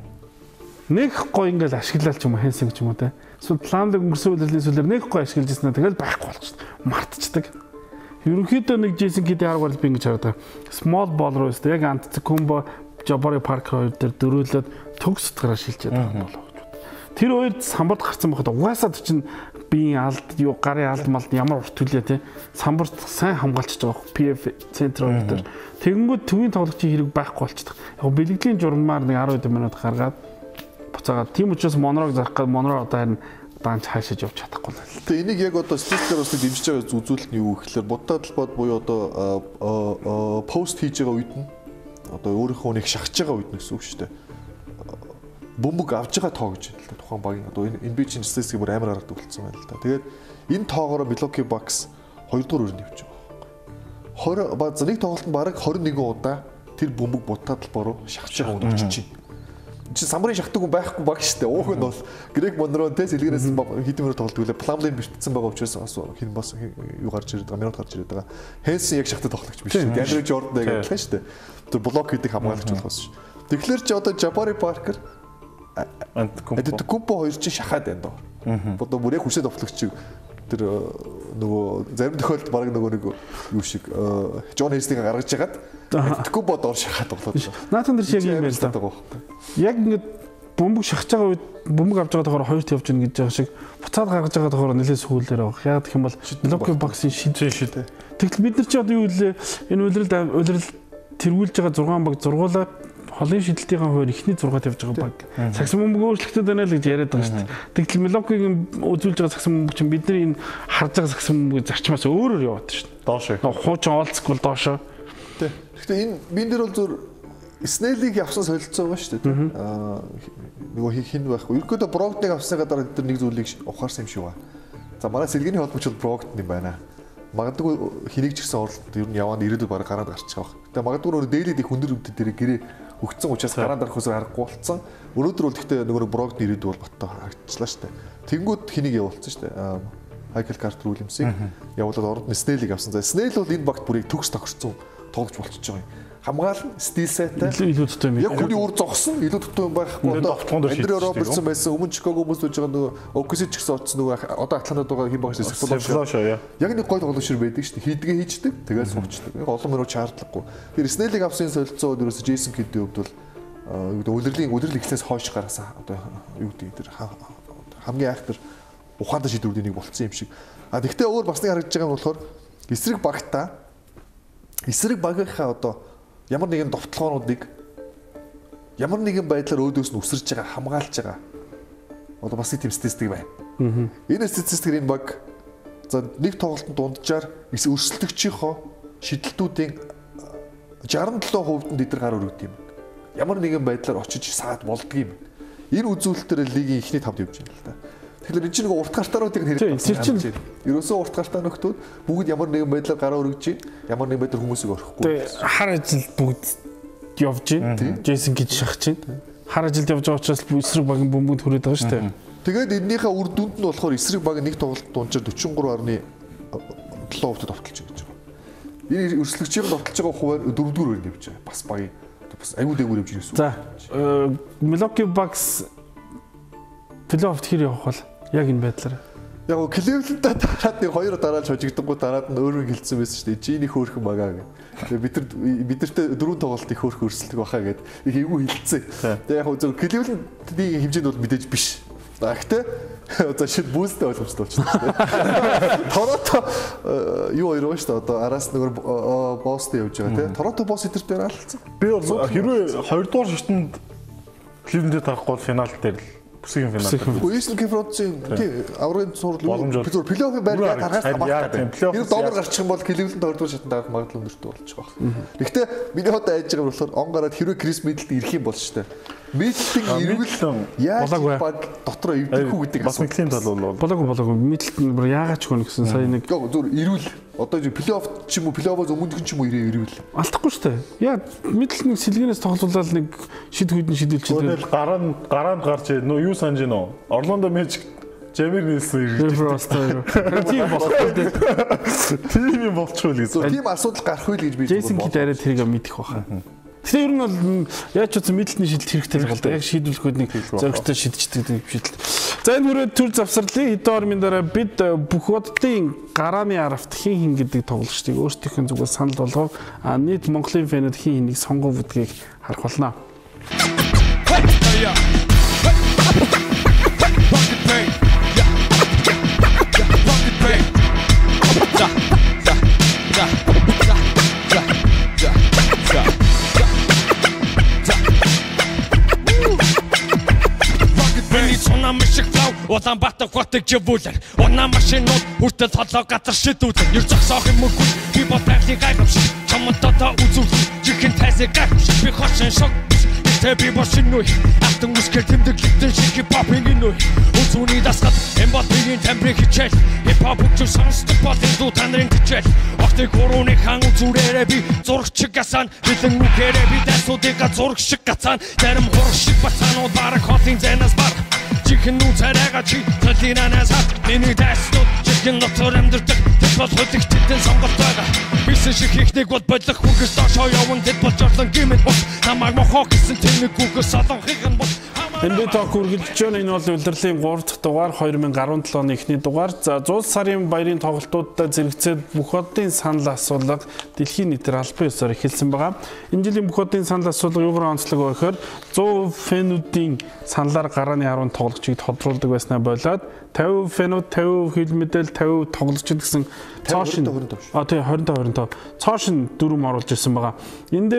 [SPEAKER 2] Нэг гой ингээл ашиглал ч юм уу Hens гэж юм уу те. Эсвэл Plumlee өнгөрсөн үлрэлийн сүлээр нэг гой ашиглаж ирсэн тэгэл байхгүй болчихсон. Мартчихдаг. Ерөнхийдөө нэг Jason Kidd-ийн арга барил би ингэж хараад. Small ball руу өстэй яг Antetokounmpo, Jabari Parker хоёр дээр дөрүүлээд төгс утгаараа шилжээд байгаа болов. Тэр хоёр самбарт гарсан байхад угаасаа чинь биеийн алд юу гарын алд малд ямар урт хүлээ те самбарт сайн хамгаалчихж байгаа пи эф центр хоёр дээр тэгэнгүүт төвийн тоглогчийн хэрэг байхгүй болчихдог. Яг бэлгэдлийн журмаар нэг арван минут гаргаад буцаагаад тийм учраас Monroe зарах гээд Monroe одоо харин даанч хаашиж явж чадахгүй байна.
[SPEAKER 3] Тэгээ энийг яг одоо статистикээр бас дэмжиж байгаа үзүүлэлт нь юу гэхээр будаа талбайд буюу одоо пост хийж байгаа үед нь одоо өөрийнхөө нэг шахаж байгаа үед нь гэсэн үг шүү дээ. Бөмбөг авж байгаа тоо гэж байна л да. Тухайн багийн одоо энэ эн би чин статистик бүр амар гаргадаг болсон байна л да. Тэгээд энэ тоогоор Milwaukee Bucks хоёр дугаар өрөөнд явж байгаа. двадцать ба нэг тоглолтод бараг двадцать и один удаа тэр бөмбөг будаа талбай руу шахаж байгаа хүн очиж байна. Чи самбарын шахдаг хүн байхгүй баг шүү дээ. Уух нь бол Greg Monroe тэс илгээрээс хэдэн минут тоглолт үлээ. Plumlee битсэн байгаа учраас хин бас юу гарч ирээд байгаа, минут гарч ирээд байгаа. Hens яг шахтад тоглогч биш шүү. Andrew Jordan яг адилхан шүү дээ. Тэр блок хийдэг хамгаалагч болохоос шүү. Тэгэхээр ч одоо Jabari Parker Antetokounmpo хоёр чинь шахаад байна доо. Одоо бүр яг хүсээд тоглогч тэр нөгөө зарим тохиолдолд баг нөгөө нэг юу шиг John Hens-ийг гаргаж ягаад Antetokounmpo доор шахаад тоглоод.
[SPEAKER 2] Наатан дээр шиг юм байл та. Яг ингээд бөмбөг шахаж байгаа үед бөмбөг авч байгаа тохоор хоёрт явж гин гэж байгаа шиг буцаад гаргаж байгаа тохоор нэлээд сүүлээр байгаа. Яг гэх юм бол Milwaukee Bucks-ийн шидэ шидэ. Тэгвэл бид нар чи одоо юу вэ? Энэ үлрэл үлрэл тэргүүлж байгаа зургаан баг зургуулаад холын шидэлтийн хувьд ихний зургаад явж байгаа баг. Сагсан бөмбөг өөрчлөгдөд байна л гэж яриад байгаа шүү дээ. Тэгтэл Милокигийн үзүүлж байгаа сагсан бөмбөг чинь бидний энэ харж байгаа сагсан бөмбөгийн зарчмаас өөрөөр яваад шүү дээ.
[SPEAKER 4] Доошоо.
[SPEAKER 2] Хуучин олцгүй доошоо.
[SPEAKER 3] Тэ. Гэхдээ энэ бин дээр бол зөв Снеллиг авсан солилцоо байгаа шүү дээ. Аа нөгөө хин байхгүй. Ерөөдөө Брогдныг авсныгаа дараа тэр нэг зүйлийг ухаарсан юм шиг байна. За манай сэлгэний холбооч бол Брогдн юм байна. Магадгүй хэнийг ч гэсэн оролт ер нь яваад ирээдүйд бараг гараад гарчих واخ. Тэгээ магадгүй нөгөө дээлид их өндөр өвдөд дээр гэрээ өгцөн учраас гараад гарах хүсээр харахгүй болцсон. Өнөөдөр бол гэхдээ нөгөө Брогдны ирээдүй бол боттоо харагдлаа шүү дээ. Тэнгүүд хэнийг явуулсан шүү дээ. Хайкл Картер Уильямсыг явуулаад оронд нь Снеллиг авсан. За Снелл бол энэ багт бүрийг төгс тохирцсон тоглож болчихж байгаа юм. Хамгаалал стил сайтай
[SPEAKER 2] илүү дутуу юм.
[SPEAKER 3] Яг хүний үр зогсон илүү дутуу юм байхгүй. Одоо Андрей Робертсон байсан, өмнө Чикаго хүмүүс байж байгаа нөгөө Оксид ч гэсэн очсон нөгөө одоо Атлантад байгаа хин багш Сефлошо. Яг нэг гол тоглогч байдаг шүү дээ. Хийдгээ хийждэг, тэгээд суучдаг. Олон минут шаардлагагүй. Тэр Снеллиг авсан солилцоод ерөөсө Джейсон Кидийн хувьд бол юу гэдэг удирдлын удирдал эхлээс хойш гаргасан одоо юу гэдэг тэр хамгийн айхтар ухаантай шийдвэрүүдийн нэг болцсон юм шиг. А тэгвэл өөр бас нэг харагдаж байгаа нь болохоор эсрэг багтаа эсрэг багийнхаа одоо ямар нэгэн довтлогоонуудыг ямар нэгэн байдлаар өөдөөс нь үсэрж байгаа хамгаалж байгаа. Одоо бас тийм статистик байна. Энэ статистикээр энэ баг за нэг тоглолтод дунджаар өрсөлдөгчийнхөө шидэлтүүдийн шестьдесят seven хувьд нь тэд нар гар өргөд юм. Ямар нэгэн байдлаар очиж саад болдго юм. Энэ үзүүлэлтээр лигийн ихний тавд явж байна л да. Тэгэхээр энэ чинь нэг урт гартааруудыг хэрэгжүүлж байна. Ерөөсөө урт гартаа нөхдүүд бүгд ямар нэгэн байдлаар гараа өргөж байна. Ямар нэгэн байдлаар хүмүүсийг орхихгүй.
[SPEAKER 2] Хар ажил бүгд явж байна. Джейсон гэж шахаж байна. Хар ажилд явж байгаа учраас эсрэг багийн бөмбөгөнд хүрээд байгаа шүү дээ.
[SPEAKER 3] Тэгээд энэнийхээ үр дүнд нь болохоор эсрэг баг нэг тоглолт дунджаар forty-three point seven хувьд товтолж байгаа гэж байна. Энэ өрсөлдөгчийн товтолж байгаа хуваар дөрөвдүгээр өрөнд явж байгаа. Бас багийн бас аюу дээгүүр явж ирсэн.
[SPEAKER 2] За Milwaukee Bucks плей-оффт хэр явах бол яг энэ байдлаар.
[SPEAKER 3] Яг гоо Кливлендаа дараад нэг хоёр дараалж хожигдсонгууд дараад нь өөрөө хэлсэн байсан шүү дээ. Жиний хөөрхөн байгаа гэх. Тэгээ бид нар бид нартэй дөрөв тоглолт их хөөрхөн өрсөлдөх байхаа гэд их эвгүй хэлсэн. Тэгээ яг зөв Кливлендийн хэмжээнд бол мэдээж биш. Гэхдээ одоо шид бүүстэй ойлгомжтой болчихсон шүү дээ. Торонто юу хоёр байна шүү дээ. Одоо араас нэг Бостон явж байгаа тийм. Торонто босс эдэр дээр алцсан.
[SPEAKER 4] Би бол хэрвээ хоёр дугаар шатнд Кливлендэд тарахгүй финал дээр л бүсгийн финал.
[SPEAKER 3] Eastern Conference-ийн аврагын цуурлал плей-оффын байр гаргахаас хамаартай. Тэр доомор гарчих юм бол Кливленд хоёр дугаар шатнд авах магадлал өндөртэй болчих واخ. Гэхдээ миний одоо айж байгаа болохоор он гараад хэрвээ Крис Миддлд ирэх юм бол шүү дээ. Миддлд ирвэл яаж баг дотроо эвдэх үү гэдэг
[SPEAKER 4] бас нэглийн тал бол
[SPEAKER 2] болоогүй болоогүй Миддлд яагаад ч хөнө гэсэн сая нэг
[SPEAKER 3] зөв ирвэл одоо плей-офф ч юм уу плей-оффоос өмнөх ч юм уу ирээ ирвэл
[SPEAKER 2] алдахгүй шүү дээ. Яа Миддлд нэг сэлгэнээс тоглуулаад нэг шид хүйдэн шидүүлж
[SPEAKER 4] байгаа. Гараа гараанд гарч нөө юу санаж гинөө. Орландо Мэжик Жамир Нилсэн ирж байна. Тийм болохгүй дээ. Тийм юм болчихвол гэсэн.
[SPEAKER 3] Тийм асуудал гарах үйл гэж би
[SPEAKER 2] Джейсон Кид арай тэрийг мэдэх байхаа. Тэгэхээр ер нь бол яаж ч үгүй Миддлдний шийдэл хэрэгтэй л галда. Яг шийдвэрлэхэд нэг зөрөгтэй шийдчихдэг шийдэл. За энэ хүрээ төр завсарлын хэдэн орны дараа бид бүх боддын гарааны аравт хин хин гэдэг тоглолчдыг өөрсдийнхөө зүгээс санал болгов. А нийт Монголын фэнүүд хин хэнийг сонгов гэдгийг харах болно.
[SPEAKER 1] Улаанбаатар хотыг живүүлэн унаа машинууд хүртэл толоо газар шидүүлэн ер зогсоох юм уу би бодоолыг гайхамшиг чамд одоо үзүүл чихэн тайсыг гайхамшиг би хошин шок тэ би бошингүй автан үскэр тэмдэглэгдэн шиг хипхопын инүй үзүүний дасгал эмбатгийн тембрийг хичээл хипхоп ч сонсдог болон дуу танарын хичээл октыг хурууны хан үзүүрээрээ би зурагчиг гасан бэлэн үгээрээ би дэсүүдийг зураг шиг гацаан зарим хураг шиг бацаанууд бараг хотын зэнас бар чихэн нүү царайга чи талинанаас хат миний дэснүүд чихэн дотор амьдэрдэг тэд бол хөдөгчдийн сонголт байгаа бисэн шиг ихнийг бол болох үгээс доошоо явна тэд бол жорлон гимэд бос намайг мохоо гэсэн тэнэг үгээс олонхыг нь бол
[SPEAKER 2] энэ ток үргэлж байна. Энэ бол удирдлын гурав дахь дугаар two thousand seventeen оны эхний дугаар. За зуул сарын баярын тоглолтуудад зэрэгцээд бүх одын санал асуулга дэлхийн нийтээр албан ёсоор эхэлсэн байгаа. Энэ жилийн бүх одын санал асуулга юугаар онцлог вэ гэхээр one hundred фэнүүдийн саналаар гарааны ten тоглогчийг тодруулдаг байснаа болоод fifty фэнүүд, fifty хил мэдээлэл, fifty тоглогчид гэсэн цоошин а тий twenty-five twenty-five цоошин дөрөв оруулж ирсэн байгаа. Энэ дээр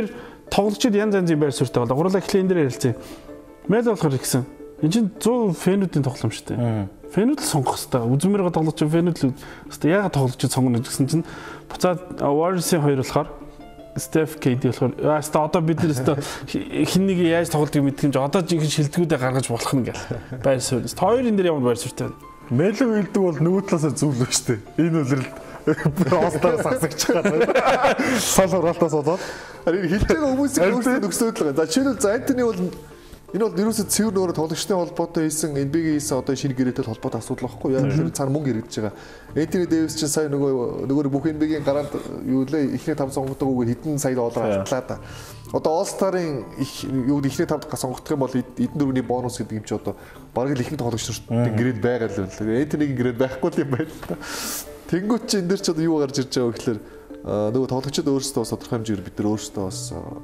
[SPEAKER 2] тоглогчид янз янзын байр суурьтай болоо. Гурлаа эхлэн дээр ярилцъя. Мэл болохоор гэсэн. Энд чинь сто фэнүүдийн тоглоом шүү дээ. Фэнүүд л сонгох хэрэгтэй. Үзмэрээ тоглож чинь фэнүүд л хэрэгтэй. Яагаад тоглож чинь сонгоно гэсэн чинь буцаад Warriors-ийн хоёр болохоор Steph K D болохоор аа ста одоо бид нэр ста хин нэг яаж тоглодгийг мэдэх юм чи одоо жинхэнэ шилдэгүүдээ гаргаж болох нь гэл байр суурь. Хоёр энэ дээр ямар байр суурьтай байна.
[SPEAKER 4] Мэлэг хэлдэг бол нөгөө талаас зүйл л шүү дээ. Энэ үлрэл Остараас хасагч байгаа. Сал хураалтаас болоод
[SPEAKER 3] харин хэлж байгаа хүмүүсийн өөрсдөө нөхцөлд л байгаа. За жишээлбэл за Антони бол энэ бол ерөөсөө цэвэр нөгөө тоглогчтой холбоотой хийсэн эн би эй-гийн хийсэн одоо шинэ гэрээтэй холбоотой асуудал байхгүй яг л цаар мөнгө хэрэгдэж байгаа. Антони Дэвис чинь сая нөгөө нөгөө бүх эн би эй-гийн гараад юу лээ ихний тав сонгогддог үгээр хэдэн сая доллар автлаа да. Одоо All Star-ын юу ихний тавд сонгогдох юм бол эдэн дөрөвний бонус гэдэг юм чи одоо бараг л ихний тоглогч нартын грейд байгаа л байна. Антонигийн грейд байхгүй юм байна л та. Тэнгүүт чи энэ дэр ч одоо юу гарч ирж байгаа вэ гэхээр нөгөө тоглогчид өөрсдөө бас тодорхой хэмжээгээр бид нар өөрсдөө бас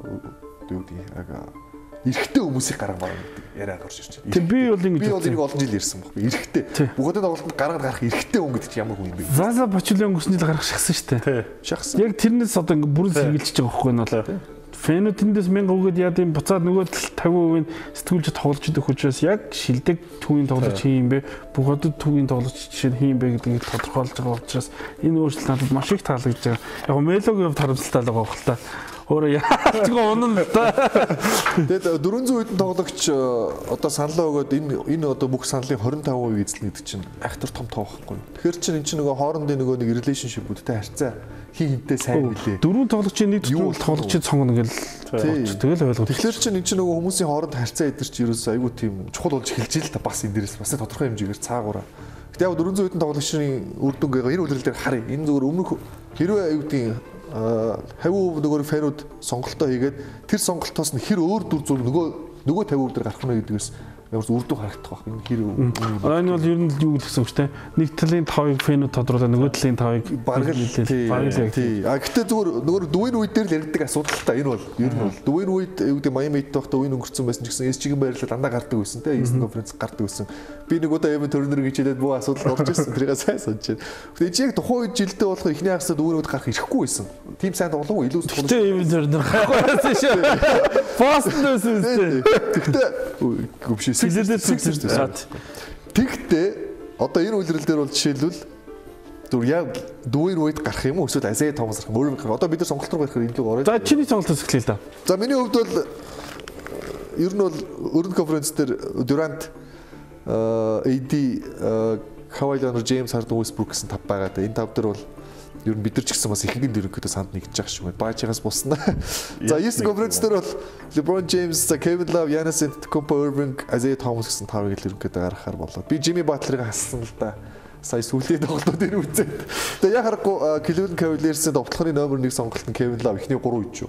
[SPEAKER 3] юу гэдэг яг эрэгтэй хүмүүсийг гаргамаар гэдэг яриа гарч ирж байна.
[SPEAKER 2] Тэг би бол ингэж
[SPEAKER 3] би бол энийг олон жил ярьсан байхгүй. Эрэгтэй. Бүгдийн тоглолтод гаргаад гарах эрэгтэй хүн гэдэг чинь ямар хүн юм бэ?
[SPEAKER 2] Заза Бачулын өнгөрсөн жил гаргах шахсан шүү дээ.
[SPEAKER 3] Шахсан.
[SPEAKER 2] Яг тэрнээс одоо бүрэн сэргийлж байгаа байхгүй нь бол фэнүүд тэндээс мянга үгээд яа гэм буцаад нөгөө тавин хувийн сэтгүүлч тоглож идэх учраас яг шилдэг түүний тоглож хийм бэ бүгдд түүний тоглож жишээ хийм бэ гэдгийг тодорхойлж байгаа учраас энэ өөрчлөлт надад маш их таалагдж байгаа. Яг Мелогийн хувьд харамсалтай байгаа байх л та. Өөрөө яаж ч унана л та.
[SPEAKER 3] Тэгээд дөрвөн зуун хэдэн тоглогч одоо саналаа өгөөд энэ энэ одоо бүх саналын двадцать пять хувийг эзэлнэ гэдэг чинь айхтар том тоо байхгүй. Тэгэхээр чинь энэ чинь нөгөө хоорондын нөгөө нэг relationship-үүдтэй харьцаа хин хинтэй сайн билээ.
[SPEAKER 2] Дөрвөн тоглогчийн нэг төсөл тоглогчид сонгоно гэл тэгэл ойлгох.
[SPEAKER 3] Тэгэхээр чинь энэ чинь нөгөө хүмүүсийн хооронд харьцаа эдэр чи ерөөсөө айгүй тийм чухал болж эхэлж ил та бас энэ дээрээс бас тодорхой хэмжээгээр цаагаараа. Гэтэ яг дөрвөн зуун хэдэн тоглогчийн үр дүнгээ энэ үйлрэл дээр харъя. Энэ зүгээр өмнөх хэрвээ аюу гэдэг хавь нөгөө фэнүүд сонголтоо хийгээд тэр сонголтоос нь хэр өөр дүр зураг нөгөө нөгөө тавь өөр дээр гарах нь гэдгээс ямар ч үрдүү харагдах байх. Энэ хэр
[SPEAKER 2] энэ бол ер нь юу гэсэн үг те. Нэг талын тавыг фэнүүд тодруулаад нөгөө талын тавыг
[SPEAKER 3] бараг л бараг л тий. А гэтээ зүгээр нөгөө дүүийн үед дээр л яригддаг асуудал та энэ бол ер нь бол дүүийн үед юу гэдэг Майамид байхдаа үеийн өнгөрцөн байсан ч гэсэн эсчигийн байрлал дандаа гардаг байсан те. Eastern Conference гардаг байсан. Би нэг удаа Evan Turner гэж хэлээд бүх асуудал болж ирсэн. Тэрийг сайн сонсож байна. Гэтээ чи яг тухайн үед жилдээ болох ихний хагасаа дүүнүүд гарах ирэхгүй байсан. Тим сайн тоглоогүй илүү
[SPEAKER 2] тоглож. Гэтээ Evan Turner гарахгүй шүү. Бостонс үстэй.
[SPEAKER 3] Гэтээ гүвшээ Тэгтээ одоо энэ үйлрэл дээр бол жишээлбэл зүр яг дүүийн үед гарах юм уу эсвэл Азия Томас гарах юм өөр одоо бид нар сонголт руу гарахаар энэ л орой.
[SPEAKER 2] За чиний сонголтоос эхлэе л да.
[SPEAKER 3] За миний хувьд бол ер нь бол өрн конференц дээр Durant эй ди Kawhi Leonard, James Harden, Westbrook гэсэн тав байгаа да. Энэ тав дээр бол ер нь бид нар ч гэсэн бас ихэнх дөрөвдөө санд нэгдэж байгаа шүү. Баажигаас бусна. За Eastern Conference дээр бол LeBron James, Kevin Love, Giannis Antetokounmpo, Irving, Isaiah Thomas гэсэн тавыг л ерөнхийдөө гаргахаар болоо. Би Jimmy Butler-ыг хассан л да. Сая сүүлийн тоглолтууд энэ үзээд. Тэгээ яг харахгүй Cleveland Cavaliers-ийн тоглохны номер нэг сонголт нь Kevin Love ихний гурван үед шүү.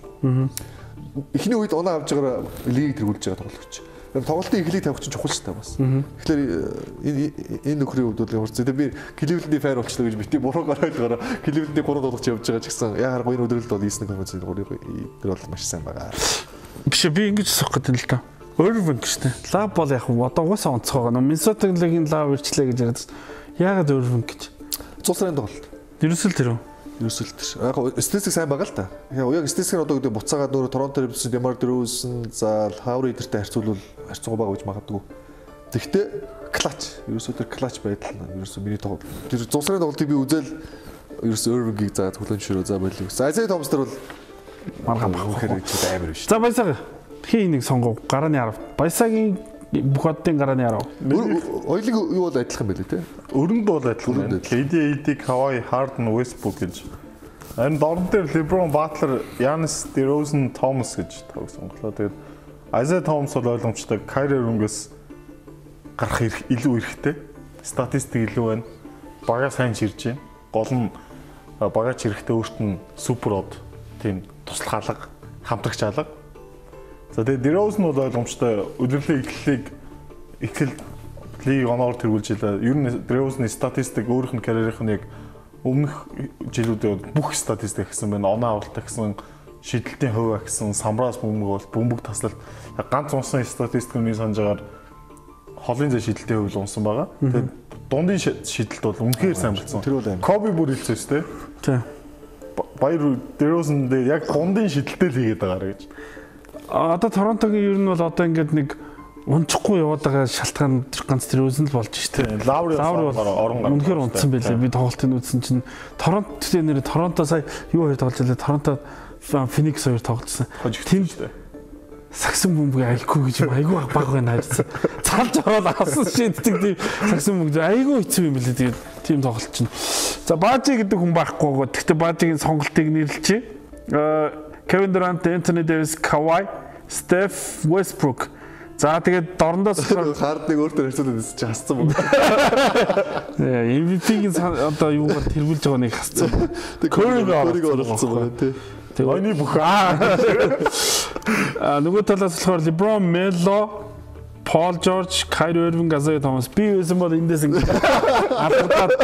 [SPEAKER 3] Эхний үед оноо авч байгаа лиг тэргүүлж байгаа тоглогч. Тоглолтын эхлийг тавих чинь чухал шүү дээ бас. Тэгэхээр энэ энэ нөхрийн хувьд бол ямар ч зэ би Cleveland-ийн фэн болчлоо гэж бити буруу гараад байгаа. Cleveland-ийн гурав тоглогч явж байгаа ч гэсэн яг харахгүй энэ өдрөлд бол Eastern Conference-ийн гурав дээр бол маш сайн байгаа.
[SPEAKER 2] Биш би ингэж асуух гэдэг л та. Irving гэжтэй. Love бол яг одоо угаасаа онцгой байгаа. Minnesota League-ийн Love ирчлээ гэж яриад. Яагаад Irving гэж?
[SPEAKER 3] Цусрын тоглолт.
[SPEAKER 2] Ерөөсөл тэр үү?
[SPEAKER 3] Ерөөсөл тэр. Яг статистик сайн байгаа л да. Яг статистик нь одоо гэдэг буцаагаад нөр Торонто Raptors, DeMar DeRozan, за Lowry эдэртэй харьцуулбал харьцангуй бага гэж магадгүй. Тэгвэл клач. Ерөөсөө тэр клач байдал нь ерөөсөө миний тоглолт. Тэр цусрын тоглолтыг би үзэл ерөөсөө Irving-ийг за хүлэншөрөө за болов. За Isaiah Thomas тэр бол маргаан бахаар гэж амар биш.
[SPEAKER 2] За баясаа. Хин нэг сонгоо гарааны арав. Баясагийн бүх оддын гарааны арав.
[SPEAKER 3] Хоёлыг юу бол адилхан байлээ те.
[SPEAKER 4] Өрөнд бол адилхан байна. K D, A D, Kawhi, Harden, Westbrook гэж. Энэ дорн дээр LeBron, Butler, Giannis, DeRozan, Thomas гэж тавг сонголоо. Тэгээд Isaiah Thomas бол ойлгомжтой. Kyrie Irving-с гарах илүү эрэхтэй. Статистик илүү байна. Бага сайн чирж байна. Гол нь бага чирэхтэй өөрт нь супер од тийм туслах алга, хамтрагч алга. За тэгээд DeRozan бол ойлгомжтой. Өдөрлийн эхлэлийг эхлэл лиг оноор тэргүүлж илаа. Ер нь DeRozan-ы статистик өөрийнх нь карьерийнх нь яг өмнөх жилүүдэд бүх статистик гэсэн байна. Оноо авалтаа гэсэн, шидэлтийн хувь гэсэн, самраас бөмбөг бол бөмбөг таслалт ганц унсан статистик нь санаж агаар холын зай шидэлтийн хувь л унсан байгаа. Тэгээд дундын шидэлт бол үнэхээр сайн болсон. Kobe бүр хэлсэн шүү дээ.
[SPEAKER 2] Тийм.
[SPEAKER 4] Баяр DeRozan дээр яг дундын шидэлтэй л хийгээд байгаа гэж.
[SPEAKER 2] Одоо Торонтогийн ер нь бол одоо ингээд нэг унчихгүй яваад байгаа шалтгаан ганц тэр өзэн л болж штэ.
[SPEAKER 4] Лаври
[SPEAKER 2] бол орон гар. Үнэхээр унтсан байлээ. Би тоглолтын үзсэн чинь Торонто тэр нэр Торонто сая юу хоёр тоглож байлаа. Торонто Феникс хоёр тоглосон. Тэнд сагсан бөмбөг айгүй гэж айгүй баг байна хайцсан. Цалж ороод авсан шийддэг тийм сагсан бөмбөг айгүй хэцүү юм билээ. Тэгээд тийм тоглолт чинь. За Бажи гэдэг хүн байхгүй. Гэхдээ Бажигийн сонголтыг нэрлэлчээ. Kevin Durant, Anthony Davis, Kawhi, Steph, Westbrook. За тэгээд дорндоос
[SPEAKER 3] хардыг өөртөө харьцуулаад байсан чи хасцсан мөн.
[SPEAKER 2] Эм ви пи-гийн одоо юугаар тэргүүлж байгаа нэг хасцсан.
[SPEAKER 3] Curry-г оролцсон байна тий.
[SPEAKER 2] Тэгээ ойны бүх аа нөгөө талаас болохоор LeBron, Melo, Paul George, Kyrie Irving, Isaiah Thomas би байсан бол эндээс ингэ алгадаад